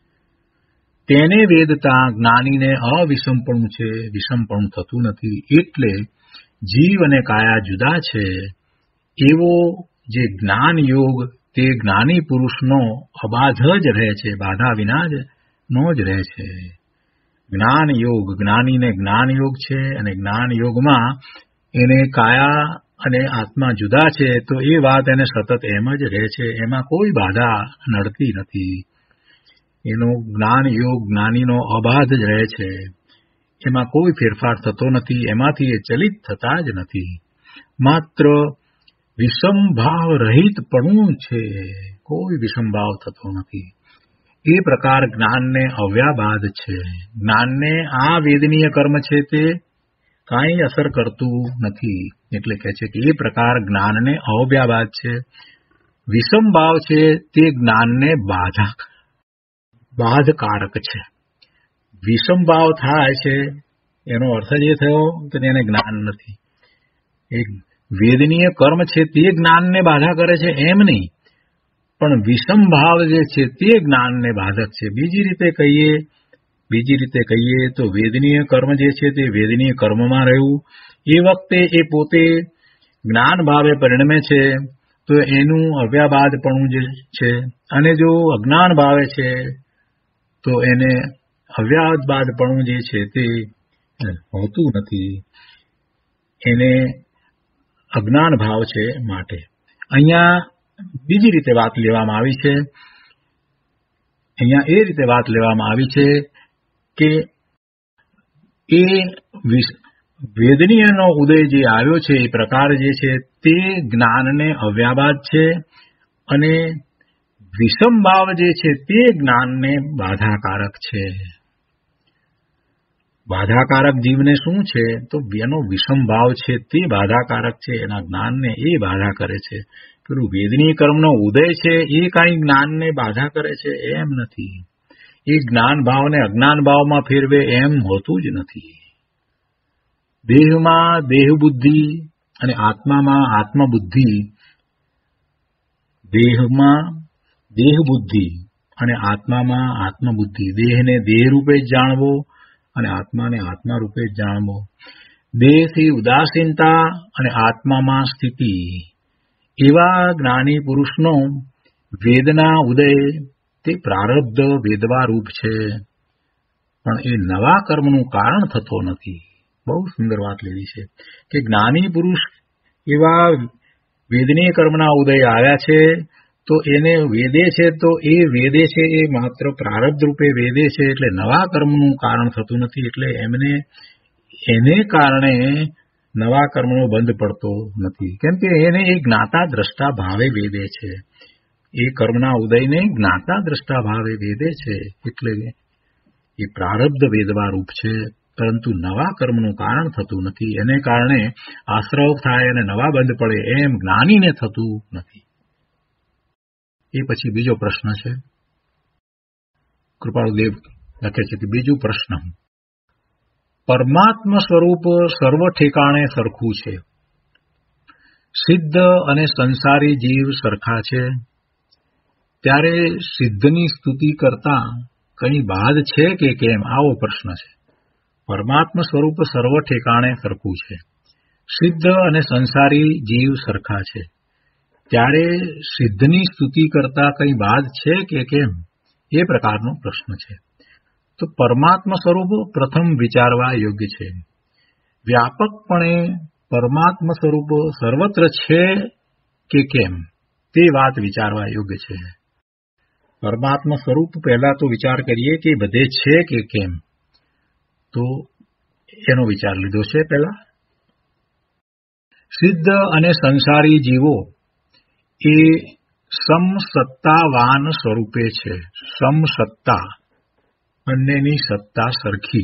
[SPEAKER 2] તેને વેદતા જ્ઞાનીને અવિષમપણું છે, વિષમપણું થતું નથી. એટલે જીવ અને કાયા જુદા છે એવો જે જ્ઞાન યોગ તે જ્ઞાની પુરુષનો અબાધ જ રહે છે, બાધા વિના જ નો જ રહે છે. જ્ઞાન યોગ, જ્ઞાનીને જ્ઞાન યોગ છે અને જ્ઞાન યોગમાં એને કાયા અને આત્મા જુદા છે તો એ વાત એને સતત એમ જ રહે છે, એમાં કોઈ બાધા નડતી નથી. એનો જ્ઞાન યોગ જ્ઞાનીનો અબાધ જ રહે છે, એમાં કોઈ ફેરફાર થતો નથી, એમાંથી એ ચલિત થતા જ નથી. માત્ર વિષમભાવ રહિતપણું છે, કોઈ વિષમભાવ થતો નથી. એ પ્રકાર જ્ઞાનને અવ્યાબાદ છે. જ્ઞાનને આ વેદનીય કર્મ છે તે કાંઈ અસર કરતું નથી. એટલે કહે છે કે એ પ્રકાર જ્ઞાનને અવ્યાબાદ છે. વિષમભાવ છે તે જ્ઞાનને બાધા બાધકારક છે. વિષમભાવ થાય છે એનો અર્થ જ એ થયો કે તેને જ્ઞાન નથી. એક વેદનીય કર્મ છે તે જ્ઞાનને બાધા કરે છે એમ નહીં, પણ વિષમભાવ જે છે તે જ્ઞાનને બાધક છે. બીજી રીતે કહીએ બીજી રીતે કહીએ તો વેદનીય કર્મ જે છે તે વેદનીય કર્મમાં રહેવું, એ વખતે એ પોતે જ્ઞાન ભાવે પરિણમે છે તો એનું અવ્યાબાદપણું જે છે, અને જો અજ્ઞાન ભાવે છે તો એને અવ્યાબાદપણું જે છે તે હોતું નથી, એને અજ્ઞાન ભાવ છે. માટે અહીંયા બીજી રીતે વાત લેવામાં આવી છે. અહીંયા એ રીતે વાત લેવામાં આવી છે કે એ વેદનીયનો ઉદય જે આવ્યો છે એ પ્રકાર જે છે તે જ્ઞાનને અવ્યાબાદ છે, અને વિષમભાવ જે છે તે જ્ઞાનને બાધાકારક છે. બાધાકારક જીવને શું છે તો એનો વિષમભાવ છે તે બાધાકારક છે, એના જ્ઞાનને એ બાધા કરે છે. પેલું વેદનીય કર્મનો ઉદય છે એ કાંઈ જ્ઞાનને બાધા કરે છે એમ નથી. એ જ્ઞાન ભાવને અજ્ઞાન ભાવમાં ફેરવે એમ હોતું જ નથી. દેહમાં દેહ બુદ્ધિ અને આત્મામાં આત્મબુદ્ધિ, દેહમાં દેહ બુદ્ધિ અને આત્મામાં આત્મબુદ્ધિ, દેહને દેહ રૂપે જ જાણવો અને આત્માને આત્મા રૂપે જ જાણવો, દેહથી ઉદાસીનતા અને આત્મામાં સ્થિતિ, એવા જ્ઞાની પુરુષનો વેદના ઉદય તે પ્રારબ્ધ વેદવા રૂપ છે, પણ એ નવા કર્મનું કારણ થતો નથી. બહુ સુંદર વાત લેવી છે કે જ્ઞાની પુરુષ એવા વેદનીય કર્મના ઉદય આવ્યા છે તો એને વેદે છે, તો એ વેદે છે એ માત્ર પ્રારબ્ધ રૂપે વેદે છે, એટલે નવા કર્મનું કારણ થતું નથી. એટલે એમને એને કારણે નવા કર્મનો બંધ પડતો નથી, કેમ કે એને એ જ્ઞાતા દ્રષ્ટા ભાવે વેદે છે. એ કર્મના ઉદયને જ્ઞાતા દ્રષ્ટા ભાવે વેદે છે, એટલે એ પ્રારબ્ધ વેદવા રૂપ છે, પરંતુ નવા કર્મનું કારણ થતું નથી. એને કારણે આશ્રવ થાય અને નવા બંધ પડે એમ જ્ઞાનીને થતું નથી. એ પછી બીજો પ્રશ્ન છે. કૃપાળુદેવ લખે છે કે બીજો પ્રશ્ન, પરમાત્મા સ્વરૂપ સર્વ ઠેકાણે સરખું છે, સિદ્ધ અને સંસારી જીવ સરખા છે, ત્યારે સિદ્ધની સ્તુતિ કરતા કંઈ બાદ છે કે કેમ? આવો પ્રશ્ન છે. પરમાત્મા સ્વરૂપ સર્વ ઠેકાણે સરખું છે, સિદ્ધ અને સંસારી જીવ સરખા છે, ત્યારે સિદ્ધની સ્તુતિ કરતા કંઈ બાદ છે કે કેમ? એ પ્રકારનો પ્રશ્ન છે. તો પરમાત્મા સ્વરૂપ પ્રથમ વિચારવા યોગ્ય છે. વ્યાપકપણે પરમાત્મા સ્વરૂપ સર્વત્ર છે કે કેમ તે વાત વિચારવા યોગ્ય છે. પરમાત્મા સ્વરૂપ પહેલા તો વિચાર કરીએ કે બધે છે કે કેમ, તો એનો વિચાર લીધો છે. પહેલા સિદ્ધ અને સંસારી જીવો એ સમસત્તાવાન સ્વરૂપે છે. સમસત્તા, બંનેની સત્તા સરખી.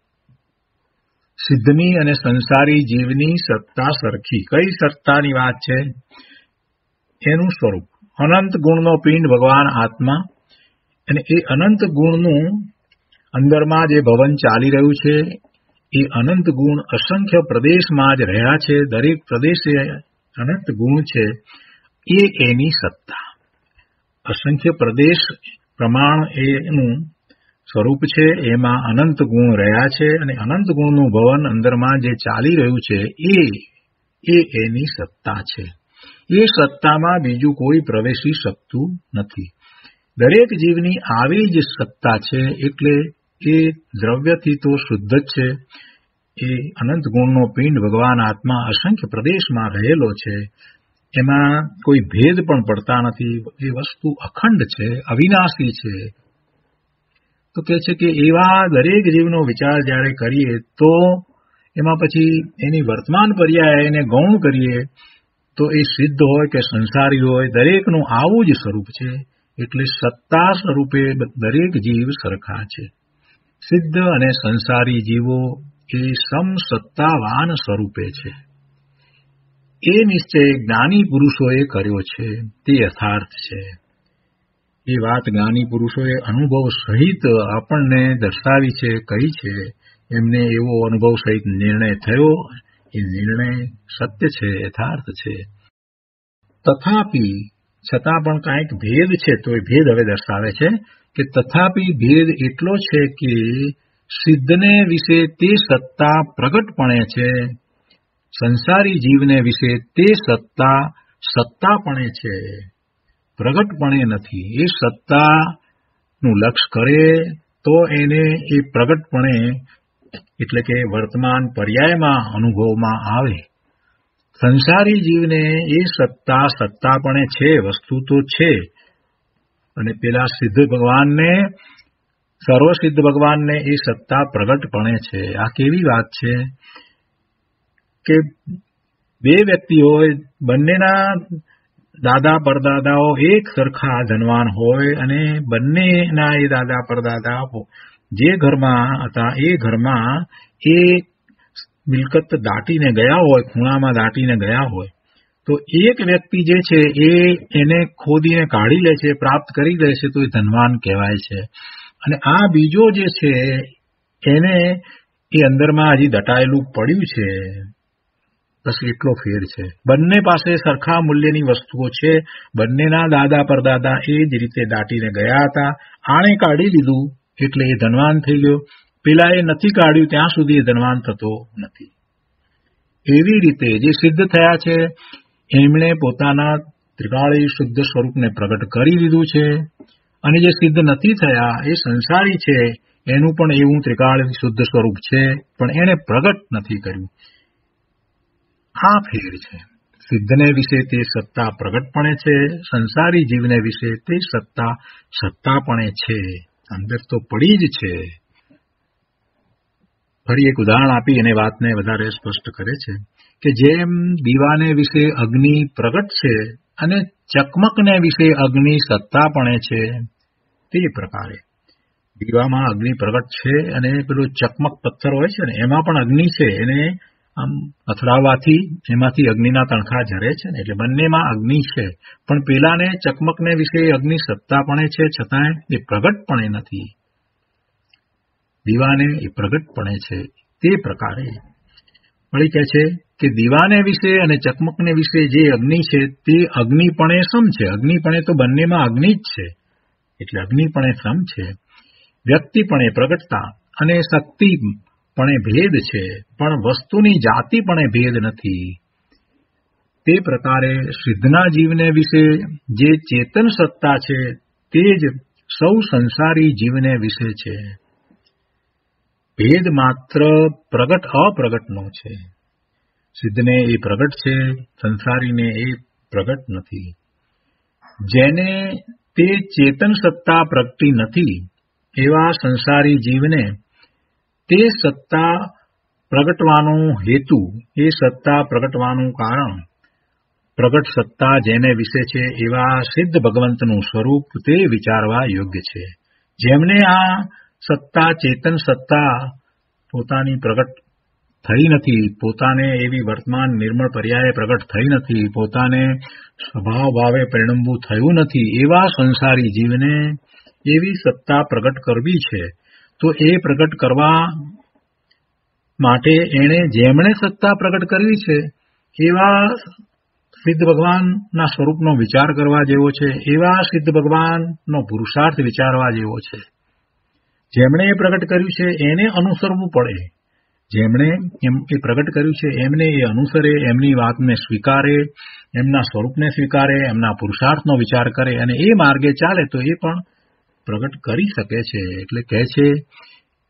[SPEAKER 2] સિદ્ધની અને સંસારી જીવની સત્તા સરખી. કઈ સત્તાની વાત છે? એનું સ્વરૂપ અનંત ગુણનો પિંડ ભગવાન આત્મા, અને એ અનંત ગુણનું અંદરમાં જે ભવન ચાલી રહ્યું છે એ અનંત ગુણ અસંખ્ય પ્રદેશમાં જ રહ્યા છે. દરેક પ્રદેશે અનંત ગુણ છે, એ એની સત્તા. અસંખ્ય પ્રદેશ પ્રમાણ એનું સ્વરૂપ છે, એમાં અનંત ગુણ રહ્યા છે, અને અનંત ગુણનું ભવન અંદરમાં જે ચાલી રહ્યું છે એ એ એની સત્તા છે. એ સત્તામાં બીજું કોઈ પ્રવેશી શકતું નથી. દરેક જીવની આવી જ સત્તા છે, એટલે એ દ્રવ્યથી તો શુદ્ધ જ છે. એ અનંત ગુણનો પિંડ ભગવાન આત્મા અસંખ્ય પ્રદેશમાં રહેલો છે. એમાં કોઈ ભેદ પણ પડતા નથી. એ વસ્તુ અખંડ છે, અવિનાશી છે. તો કહે છે કે એવા દરેક જીવનો વિચાર જ્યારે કરીએ તો એમાં પછી એની વર્તમાન પર્યાય એને ગૌણ કરીએ તો એ સિદ્ધ હોય કે સંસારી હોય, દરેકનું આવું જ સ્વરૂપ છે. એટલે સત્તા સ્વરૂપે દરેક જીવ સરખા છે. સિદ્ધ અને સંસારી જીવો એ સમસત્તાવાન સ્વરૂપે છે. એ નિશ્ચય જ્ઞાની પુરુષોએ કર્યો છે, તે યથાર્થ છે. એ વાત જ્ઞાની પુરુષોએ અનુભવ સહિત આપણને દર્શાવી છે, કહી છે. એમને એવો અનુભવ સહિત નિર્ણય થયો. એ નિર્ણય સત્ય છે, યથાર્થ છે. તથાપી છતાં પણ કાંઈક ભેદ છે, તો એ ભેદ હવે દર્શાવે છે કે તથાપી ભેદ એટલો છે કે સિદ્ધને વિશે તે સત્તા પ્રગટપણે છે, સંસારી જીવને વિશે તે સત્તા સત્તાપણે છે, પ્રગટપણે નથી. એ સત્તાનું લક્ષ કરે તો એને એ પ્રગટપણે એટલે કે વર્તમાન પર્યાયમાં અનુભવમાં આવે. સંસારી જીવને એ સત્તા સત્તાપણે છે, વસ્તુ તો છે. અને પેલા સિદ્ધ ભગવાનને, સર્વસિદ્ધ ભગવાનને એ સત્તા પ્રગટપણે છે. આ કેવી વાત છે કે બે વ્યક્તિ હોય, બંનેના દાદા પરદાદાઓ એક સરખા ધનવાન હોય અને બંનેના એ દાદા પરદાદાઓ જે ઘરમાં હતા એ ઘરમાં એ મિલકત દાટીને ગયા હોય, ખૂણામાં દાટીને ગયા હોય, તો એક વ્યક્તિ જે છે એ એને ખોદીને કાઢી લે છે, પ્રાપ્ત કરી લે છે, તો એ ધનવાન કહેવાય છે. અને આ બીજો જે છે એને એ અંદરમાં હજી દટાયેલું પડ્યું છે. બસ એટલો ફેર છે. બંને પાસે સરખા મૂલ્યની વસ્તુઓ છે. બંનેના દાદા પરદાદા એ જ રીતે દાટીને ગયા હતા. આણે કાઢી લીધું એટલે એ ધનવાન થઈ ગયો. પેલા એ નથી કાઢ્યું ત્યાં સુધી એ ધનવાન થતો નથી. એવી રીતે જે સિદ્ધ થયા છે એમણે પોતાના ત્રિકાળી શુદ્ધ સ્વરૂપને પ્રગટ કરી દીધું છે. અને જે સિદ્ધ નથી થયા એ સંસારી છે, એનું પણ એવું ત્રિકાળી શુદ્ધ સ્વરૂપ છે, પણ એને પ્રગટ નથી કર્યું. આ ફેર છે. સિદ્ધને વિશે તે સત્તા પ્રગટપણે છે, સંસારી જીવને વિશે તે સત્તા સત્તાપણે છે. અંદર તો પડી જ છે. ફરી એક ઉદાહરણ આપી એને વાતને વધારે સ્પષ્ટ કરે છે કે જેમ દીવાને વિશે અગ્નિ પ્રગટ છે અને ચકમકને વિશે અગ્નિ સત્તાપણે છે, તે પ્રકારે દીવામાં અગ્નિ પ્રગટ છે અને પેલો ચકમક પથ્થર હોય છે ને એમાં પણ અગ્નિ છે. એને આમ અથડાવવાથી એમાંથી અગ્નિના તણખા ઝરે છે ને, એટલે બંનેમાં અગ્નિ છે. પણ પેલાને ચકમકને વિશે અગ્નિ સત્તાપણે છે, છતાંય એ પ્રગટપણે નથી. દીવાને એ પ્રગટપણે છે. તે પ્રકારે વળી કહે છે કે દીવાને વિશે અને ચકમકને વિશે જે અગ્નિ છે તે અગ્નિપણે સમ છે. અગ્નિપણે તો બંનેમાં અગ્નિ જ છે, એટલે અગ્નિપણે સમ છે. વ્યક્તિપણે પ્રગટતા અને શક્તિપણે ભેદ છે, પણ વસ્તુની જાતિપણે ભેદ નથી. તે પ્રકારે સિદ્ધના જીવને વિશે જે ચેતન સત્તા છે તે જ સૌ સંસારી જીવને વિશે છે. ભેદ માત્ર પ્રગટ અપ્રગટનો છે. સિદ્ધને એ પ્રગટ છે, સંસારીને એ પ્રગટ નથી. જેને તે ચેતન સત્તા પ્રગટી નથી એવા સંસારી જીવને તે સત્તા પ્રગટવાનો હેતુ, એ સત્તા પ્રગટવાનું કારણ, પ્રગટ સત્તા જેને વિશે છે એવા સિદ્ધ ભગવંતનું સ્વરૂપ તે વિચારવા યોગ્ય છે. જેમને આ સત્તા, ચેતન સત્તા પોતાની પ્રગટ થઈ નથી, પોતાને એવી વર્તમાન નિર્મળ પર્યાય પ્રગટ થઈ નથી, પોતાને સ્વભાવ ભાવે પરિણમવું થયું નથી, એવા સંસારી જીવને એવી સત્તા પ્રગટ કરવી છે. તો એ પ્રગટ કરવા માટે એણે જેમણે સત્તા પ્રગટ કરવી છે એવા સિદ્ધ ભગવાનના સ્વરૂપનો વિચાર કરવા જેવો છે, એવા સિદ્ધ ભગવાનનો પુરુષાર્થ વિચારવા જેવો છે. જેમણે એ પ્રગટ કર્યું છે એને અનુસરવું પડે. જેમણે એમ એ પ્રગટ કર્યું છે એમને એ અનુસરે, એમની વાતને સ્વીકારે, એમના સ્વરૂપને સ્વીકારે, એમના પુરુષાર્થનો વિચાર કરે અને એ માર્ગે ચાલે તો એ પણ પ્રગટ કરી શકે છે. એટલે કહે છે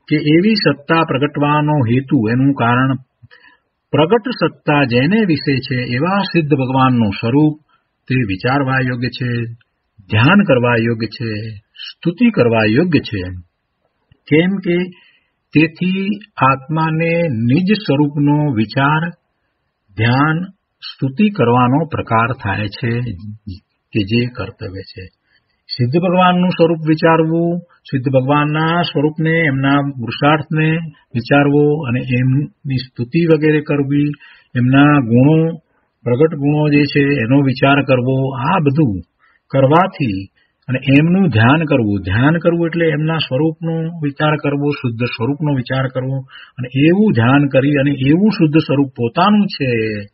[SPEAKER 2] કે એવી સત્તા પ્રગટવાનો હેતુ, એનું કારણ પ્રગટ સત્તા જેને વિશે છે એવા સિદ્ધ ભગવાનનું સ્વરૂપ તે વિચારવા યોગ્ય છે, ધ્યાન કરવા યોગ્ય છે, સ્તુતિ કરવા યોગ્ય છે. કેમ કે તેથી આત્માને નિજ સ્વરૂપનો વિચાર, ધ્યાન, સ્તુતિ કરવાનો પ્રકાર થાય છે કે જે કર્તવ્ય છે. સિદ્ધ ભગવાનનું સ્વરૂપ વિચારવું, સિદ્ધ ભગવાનના સ્વરૂપને, એમના પુરુષાર્થને વિચારવો અને એમની સ્તુતિ વગેરે કરવી, એમના ગુણો, પ્રગટ ગુણો જે છે એનો વિચાર કરવો, આ બધું કરવાથી અને એમનું ધ્યાન કરવું. ધ્યાન કરવું એટલે એમના સ્વરૂપનો વિચાર કરવો, શુદ્ધ સ્વરૂપનો વિચાર કરવો અને એવું ધ્યાન કરી અને એવું શુદ્ધ સ્વરૂપ પોતાનું છે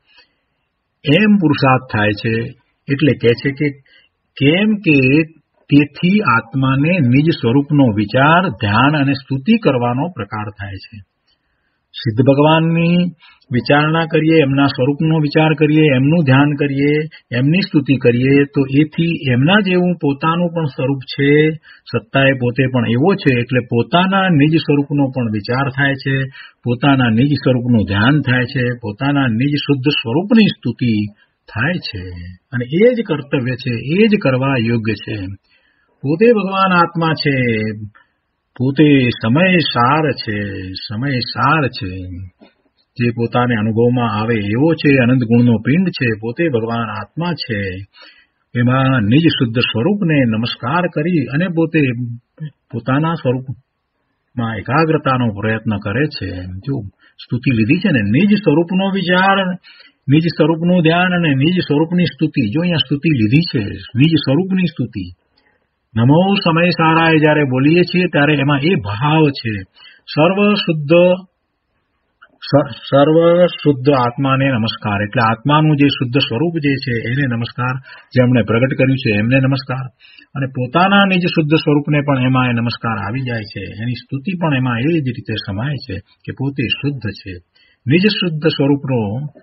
[SPEAKER 2] એમ પુરુષાર્થ થાય છે. એટલે કહે છે કે કેમ કે તેથી આત્માને નિજ સ્વરૂપનો વિચાર, ધ્યાન અને સ્તુતિ કરવાનો પ્રકાર થાય છે. સિદ્ધ ભગવાનની વિચારણા કરીએ, એમના સ્વરૂપનો વિચાર કરીએ, એમનું ધ્યાન કરીએ, એમની સ્તુતિ કરીએ તો એથી એમના જેવું પોતાનું પણ સ્વરૂપ છે, સત્તા એ પોતે પણ એવો છે એટલે પોતાના નિજ સ્વરૂપનો પણ વિચાર થાય છે, પોતાના નિજ સ્વરૂપનું ધ્યાન થાય છે, પોતાના નિજ શુદ્ધ સ્વરૂપની સ્તુતિ થાય છે અને એ જ કર્તવ્ય છે, એ જ કરવા યોગ્ય છે. પોતે ભગવાન આત્મા છે, પોતે સમય સાર છે, સમય સાર છે, જે પોતાને અનુભવમાં આવે એવો છે, અનંત ગુણનો પિંડ છે, પોતે ભગવાન આત્મા છે. એમાં નિજ શુદ્ધ સ્વરૂપને નમસ્કાર કરી અને પોતે પોતાના સ્વરૂપમાં એકાગ્રતાનો પ્રયત્ન કરે છે. જો સ્તુતિ લીધી છે ને, નિજ સ્વરૂપનો વિચાર, નિજ સ્વરૂપનું ધ્યાન અને નિજ સ્વરૂપની સ્તુતિ. જો અહીંયા સ્તુતિ લીધી છે, નિજ સ્વરૂપની સ્તુતિ. નમો સમય સારાએ જયારે બોલીએ છીએ ત્યારે એમાં એ ભાવ છે, સર્વ શુદ્ધ સર્વ શુદ્ધ આત્માને નમસ્કાર. એટલે આત્માનું જે શુદ્ધ સ્વરૂપ જે છે એને નમસ્કાર, જેમણે પ્રગટ કર્યું છે એમને નમસ્કાર અને પોતાના નિજ શુદ્ધ સ્વરૂપને પણ એમાં એ નમસ્કાર આવી જાય છે. એની સ્તુતિ પણ એમાં એ જ રીતે સમાય છે કે પોતે શુદ્ધ છે. નિજ શુદ્ધ સ્વરૂપનો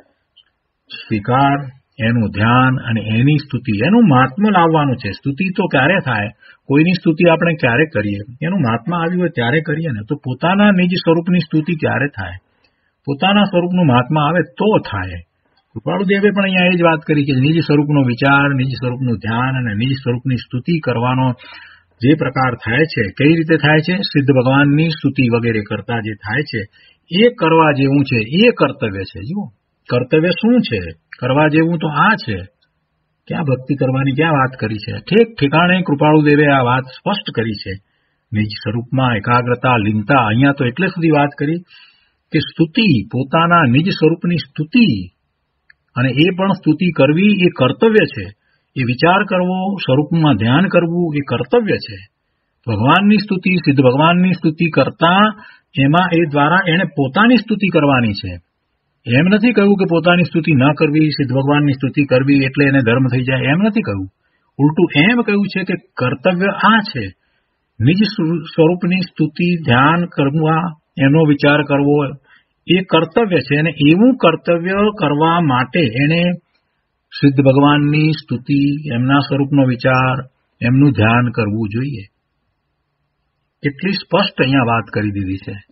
[SPEAKER 2] સ્વીકાર, એનું ધ્યાન અને એની સ્તુતિ, એનું મહાત્મ્ય લાવવાનું છે. સ્તુતિ તો ક્યારે થાય, કોઈની સ્તુતિ આપણે ક્યારે કરીએ, એનું મહાત્મા આવ્યું હોય ત્યારે કરીએ ને. તો પોતાના નિજ સ્વરૂપની સ્તુતિ ક્યારે થાય, પોતાના સ્વરૂપનું મહાત્મા આવે તો થાય. કૃપાળુદેવે પણ અહીંયા એ જ વાત કરી કે નિજ સ્વરૂપનો વિચાર, નિજ સ્વરૂપનું ધ્યાન અને નિજ સ્વરૂપની સ્તુતિ કરવાનો જે પ્રકાર થાય છે, કઈ રીતે થાય છે, સિદ્ધ ભગવાનની સ્તુતિ વગેરે કરતા જે થાય છે એ કરવા જેવું છે, એ કર્તવ્ય છે. જુઓ કર્તવ્ય શું છે, કરવા જેવું તો આ છે. ક્યાં ભક્તિ કરવાની ક્યાં વાત કરી છે, ઠેક ઠેકાણે કૃપાળુદેવે આ વાત સ્પષ્ટ કરી છે. નિજ સ્વરૂપમાં એકાગ્રતા, લીનતા. અહીંયા તો એટલે સુધી વાત કરી કે સ્તુતિ, પોતાના નિજ સ્વરૂપની સ્તુતિ અને એ પણ સ્તુતિ કરવી એ કર્તવ્ય છે. એ વિચાર કરવો, સ્વરૂપમાં ધ્યાન કરવું એ કર્તવ્ય છે. ભગવાનની સ્તુતિ, સિદ્ધ ભગવાનની સ્તુતિ કરતા એમાં એ દ્વારા એને પોતાની સ્તુતિ કરવાની છે. એમ નથી કહ્યું કે પોતાની સ્તુતિ ન કરવી, સિદ્ધ ભગવાનની સ્તુતિ કરવી એટલે એને ધર્મ થઈ જાય, એમ નથી કહ્યું. ઉલટું એમ કહ્યું છે કે કર્તવ્ય આ છે, નિજ સ્વરૂપની સ્તુતિ, ધ્યાન કરવા, એનો વિચાર કરવો એ કર્તવ્ય છે. અને એવું કર્તવ્ય કરવા માટે એને સિદ્ધ ભગવાનની સ્તુતિ, એમના સ્વરૂપનો વિચાર, એમનું ધ્યાન કરવું જોઈએ. એટલી સ્પષ્ટ અહીંયા વાત કરી દીધી છે.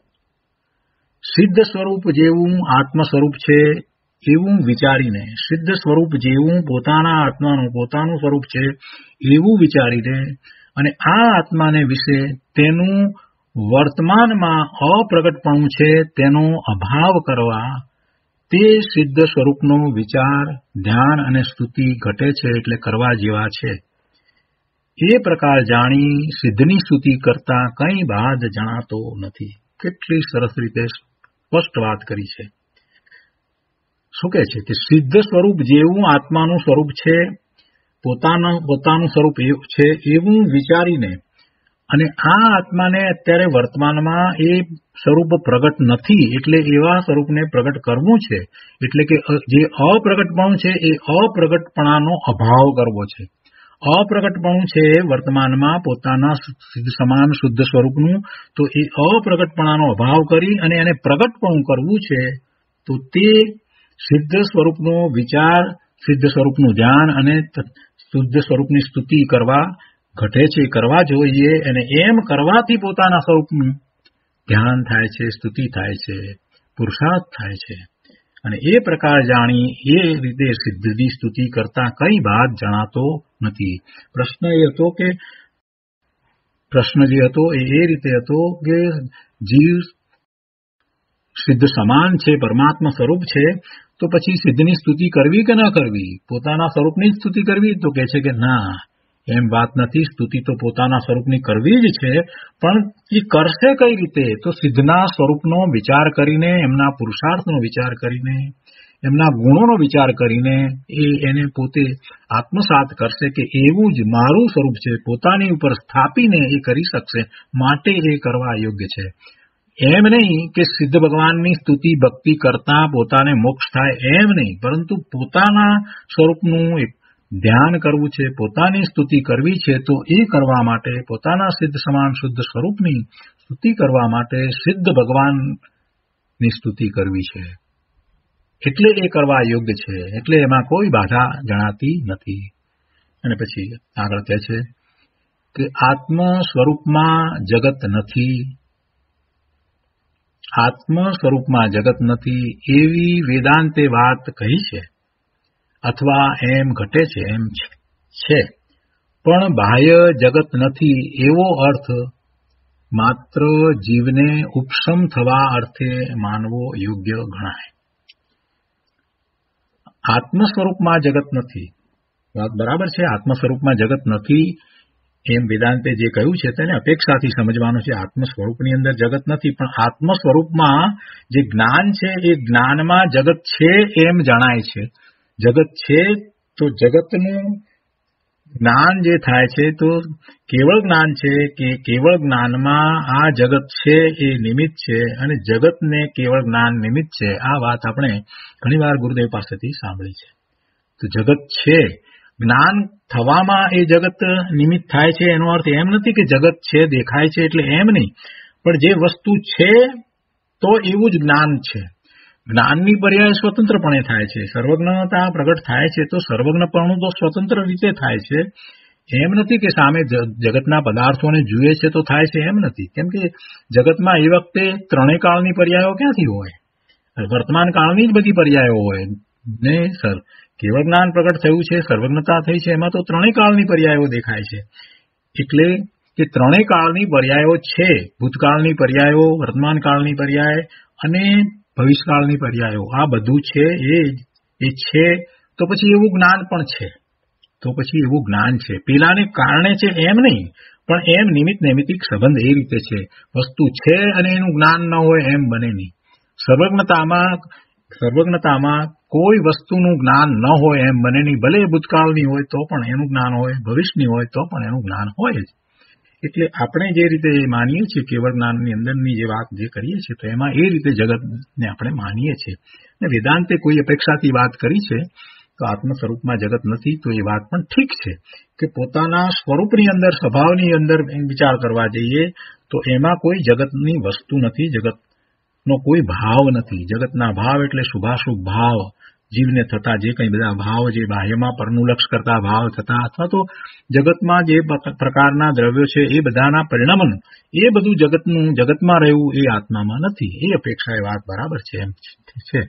[SPEAKER 2] સિદ્ધ સ્વરૂપ જેવું આત્મ સ્વરૂપ છે એવું વિચારીને, સિદ્ધ સ્વરૂપ જેવું પોતાના આત્માનું પોતાનું સ્વરૂપ છે એવું વિચારીને અને આ આત્માને વિશે તેનું વર્તમાનમાં અપ્રગટપણું છે તેનો અભાવ કરવા, તે સિદ્ધ સ્વરૂપનો વિચાર, ધ્યાન અને સ્તુતિ ઘટે છે એટલે કરવા જેવા છે. એ પ્રકાર જાણી સિદ્ધની સ્તુતિ કરતા કંઈ બાદ જણાતો નથી. કેટલી સરસ રીતે સ્પષ્ટ વાત કરી છે. શું કહે છે કે સિદ્ધ સ્વરૂપ જેવું આત્માનું સ્વરૂપ છે, પોતાનું પોતાનું સ્વરૂપ છે એવું વિચારીને અને આ આત્માને અત્યારે વર્તમાનમાં એ સ્વરૂપ પ્રગટ નથી એટલે એવા સ્વરૂપને પ્રગટ કરવું છે. એટલે કે જે અપ્રગટપણું છે એ અપ્રગટપણાનો અભાવ કરવો છે. અપ્રગટપણું છે વર્તમાનમાં પોતાના સમાન શુદ્ધ સ્વરૂપનું, તો એ અપ્રગટપણાનો અભાવ કરી અને એને પ્રગટપણું કરવું છે. તો તે સિદ્ધ સ્વરૂપનો વિચાર, સિદ્ધ સ્વરૂપનું ધ્યાન અને શુદ્ધ સ્વરૂપની સ્તુતિ કરવા ઘટે છે, કરવા જોઈએ. અને એમ કરવાથી પોતાના સ્વરૂપનું ધ્યાન થાય છે, સ્તુતિ થાય છે, પુરુષાર્થ થાય છે. અને એ પ્રકાર જાણી એ રીતે સિદ્ધની સ્તુતિ કરતા કઈ વાત જણાતો નથી. પ્રશ્ન એ હતો કે પ્રશ્ન જે હતો એ એ રીતે હતો કે જીવ સિદ્ધ સમાન છે, પરમાત્મા સ્વરૂપ છે, તો પછી સિદ્ધની સ્તુતિ કરવી કે ન કરવી? પોતાના સ્વરૂપની જ સ્તુતિ કરવી? તો કહે છે કે ના, એમ વાત નથી. સ્તુતિ તો પોતાના સ્વરૂપની કરવી જ છે, પણ એ કરશે કઈ રીતે? તો સિદ્ધના સ્વરૂપનો વિચાર કરીને, એમના પુરુષાર્થનો વિચાર કરીને, એમના ગુણોનો વિચાર કરીને એ એને પોતે આત્મસાત કરશે કે એવું જ મારું સ્વરૂપ છે, પોતાની ઉપર સ્થાપીને એ કરી શકશે, માટે એ કરવા યોગ્ય છે. એમ નહીં કે સિદ્ધ ભગવાનની સ્તુતિ ભક્તિ કરતા પોતાને મોક્ષ થાય, એમ નહીં, પરંતુ પોતાના સ્વરૂપનું એક ધ્યાન કરવું છે, પોતાની સ્તુતિ કરવી છે, તો એ કરવા માટે પોતાના સિદ્ધ સમાન શુદ્ધ સ્વરૂપની સ્તુતિ કરવા માટે સિદ્ધ ભગવાનની સ્તુતિ કરવી છે. એટલે એ કરવા યોગ્ય છે, એટલે એમાં કોઈ બાધા જણાતી નથી. અને પછી આગળ કહે છે કે આત્મ સ્વરૂપમાં જગત નથી, આત્મ સ્વરૂપમાં જગત નથી એવી વેદાંતે વાત કહી છે, અથવા એમ ઘટે છે, એમ છે, પણ બાહ્ય જગત નથી એવો અર્થ માત્ર જીવને ઉપશમ થવા અર્થે માનવો યોગ્ય ગણાય. આત્મ સ્વરૂપમાં જગત નથી, વાત બરાબર છે. આત્મ સ્વરૂપમાં જગત નથી એમ વેદાંતે જે કહ્યું છે તેને અપેક્ષાથી સમજવાનું છે. આત્મ સ્વરૂપની અંદર જગત નથી, પણ આત્મ સ્વરૂપમાં જે જ્ઞાન છે એ જ્ઞાનમાં જગત છે એમ જણાય છે. જગત છે તો જગતનું જ્ઞાન જે થાય છે તો કેવળ જ્ઞાન છે કે કેવળ જ્ઞાનમાં આ જગત છે એ નિમિત્ત છે, અને જગતને કેવળ જ્ઞાન નિમિત્ત છે. આ વાત આપણે ઘણીવાર ગુરુદેવ પાસેથી સાંભળી છે. તો જગત છે, જ્ઞાન થવામાં એ જગત નિમિત્ત થાય છે, એનો અર્થ એમ નથી કે જગત છે દેખાય છે એટલે એમ નહીં, પણ જે વસ્તુ છે તો એવું જ જ્ઞાન છે. જ્ઞાનની પર્યાય સ્વતંત્રપણે થાય છે. સર્વજ્ઞતા પ્રગટ થાય છે તો સર્વજ્ઞપણું તો સ્વતંત્ર રીતે થાય છે. એમ નથી કે સામે જગતના પદાર્થોને જુએ છે તો થાય છે, એમ નથી. કેમ કે જગતમાં એ વખતે ત્રણેય કાળની પર્યાયો ક્યાંથી હોય? વર્તમાન કાળની જ બધી પર્યાયો હોય ને. સર કેવળ જ્ઞાન પ્રગટ થયું છે, સર્વજ્ઞતા થઈ છે, એમાં તો ત્રણેય કાળની પર્યાયો દેખાય છે. એટલે કે ત્રણેય કાળની પર્યાયો છે, ભૂતકાળની પર્યાયો, વર્તમાન કાળની પર્યાય અને ભવિષ્યકાળની પર્યાયો. આ બધું છે એ એ છે તો પછી એવું જ્ઞાન પણ છે. તો પછી એવું જ્ઞાન છે, પેલાને કારણે છે એમ નહીં, પણ એમ નિમિત્ત નૈમિત્તિક સંબંધ એ રીતે છે. વસ્તુ છે અને એનું જ્ઞાન ન હોય એમ બને નહીં. સર્વજ્ઞતામાં સર્વજ્ઞતામાં કોઈ વસ્તુનું જ્ઞાન ન હોય એમ બને નહીં. ભલે ભૂતકાળની હોય તો પણ એનું જ્ઞાન હોય, ભવિષ્યની હોય તો પણ એનું જ્ઞાન હોય જ. એટલે આપણે જે રીતે માનીએ છીએ કેવળ જ્ઞાનની અંદરની જે વાત જે કરીએ છીએ તો એમાં એ રીતે જગતને આપણે માનીએ છીએ. અને વેદાંતે કોઈ અપેક્ષાથી વાત કરી છે તો આત્મ સ્વરૂપમાં જગત નથી, તો એ વાત પણ ઠીક છે કે પોતાના સ્વરૂપની અંદર, સ્વભાવની અંદર વિચાર કરવા જઈએ તો એમાં કોઈ જગતની વસ્તુ નથી, જગતનો કોઈ ભાવ નથી. જગતના ભાવ એટલે શુભાશુભ ભાવ, જીવને થતા જે કંઈ બધા ભાવ, જે બાહ્યમાં પરનું લક્ષ કરતા ભાવ થતા, અથવા તો જગતમાં જે પ્રકારના દ્રવ્યો છે એ બધાના પરિણમન, એ બધું જગતનું જગતમાં રહેવું એ આત્મામાં નથી. એ અપેક્ષા એ વાત બરાબર છે, એમ છે.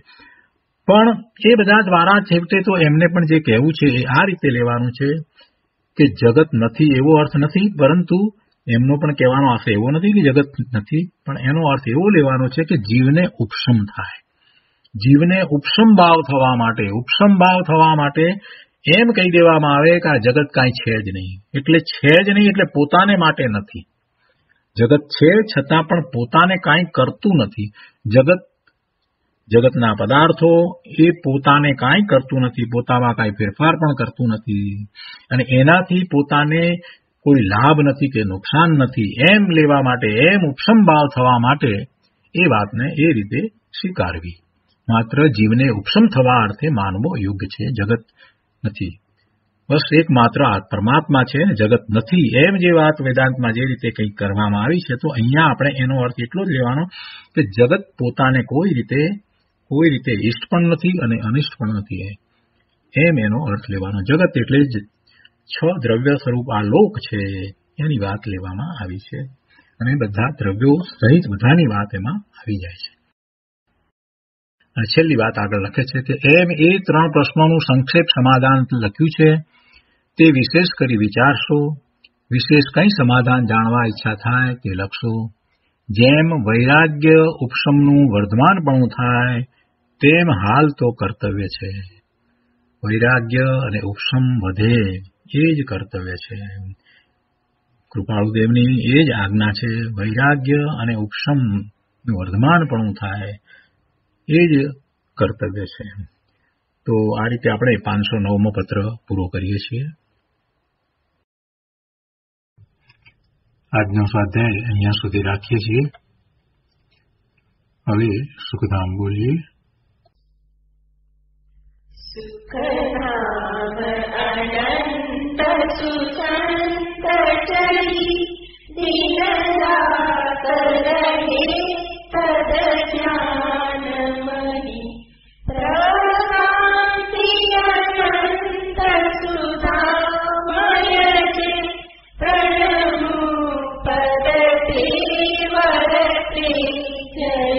[SPEAKER 2] પણ એ બધા દ્વારા છેવટે તો એમને પણ જે કહેવું છે એ આ રીતે લેવાનું છે કે જગત નથી એવો અર્થ નથી, પરંતુ એમનો પણ કહેવાનો અર્થ એવો નથી કે જગત નથી, પણ એનો અર્થ એવો લેવાનો છે કે જીવને ઉપશમ થાય. જીવને ઉપશમ ભાવ થવા માટે, ઉપશમ ભાવ થવા માટે એમ કહી દેવામાં આવે કે આ જગત કાંઈ છે જ નહીં. એટલે છે જ નહીં એટલે પોતાને માટે નથી. જગત છે છતાં પણ પોતાને કાંઈ કરતું નથી. જગત જગતના પદાર્થો એ પોતાને કાંઈ કરતું નથી, પોતામાં કાંઈ ફેરફાર પણ કરતું નથી, અને એનાથી પોતાને કોઈ લાભ નથી કે નુકસાન નથી એમ લેવા માટે, એમ ઉપશમ ભાવ થવા માટે એ વાતને એ રીતે સ્વીકારવી. માત્ર જીવને ઉપશમ થવા અર્થે માનવો યોગ્ય છે. જગત નથી, બસ એક માત્ર પરમાત્મા છે ને જગત નથી, એમ જે વાત વેદાંતમાં જે રીતે કંઈક કરવામાં આવી છે તો અહીંયા આપણે એનો અર્થ એટલો જ લેવાનો કે જગત પોતાને કોઈ રીતે કોઈ રીતે ઇષ્ટ પણ નથી અને અનિષ્ટ પણ નથી, એમ એનો અર્થ લેવાનો. જગત એટલે જ છ દ્રવ્ય સ્વરૂપ આ લોક છે એની વાત લેવામાં આવી છે. અને બધા દ્રવ્યો સહિત બધાની વાત એમાં આવી જાય છે. અને છેલ્લી વાત આગળ લખે છે કે એમ એ ત્રણ પ્રશ્નોનું સંક્ષેપ સમાધાન લખ્યું છે તે વિશેષ કરી વિચારશો. વિશેષ કંઈ સમાધાન જાણવા ઈચ્છા થાય તે લખશો. જેમ વૈરાગ્ય ઉપશમનું વર્ધમાનપણું થાય તેમ હાલ તો કર્તવ્ય છે. વૈરાગ્ય અને ઉપશમ વધે એ જ કર્તવ્ય છે. કૃપાળુદેવની એ જ આજ્ઞા છે. વૈરાગ્ય અને ઉપશમનું વર્ધમાનપણું થાય એ જ કર્તવ્ય છે. તો આ રીતે આપણે પાંચસો નવમો પત્ર પૂરો કરીએ છીએ. આજનો સ્વાધ્યાય અહીંયા સુધી રાખીએ છીએ. હવે સુખધામ બોલીએ.
[SPEAKER 3] સુખધામ અનંત સુસંત ચરી દિન રાત રહે તદ જ્ઞાનમયી પ્રકાંતિ અનંત સુધામય છે પ્રણમુ પદતે વરતે જય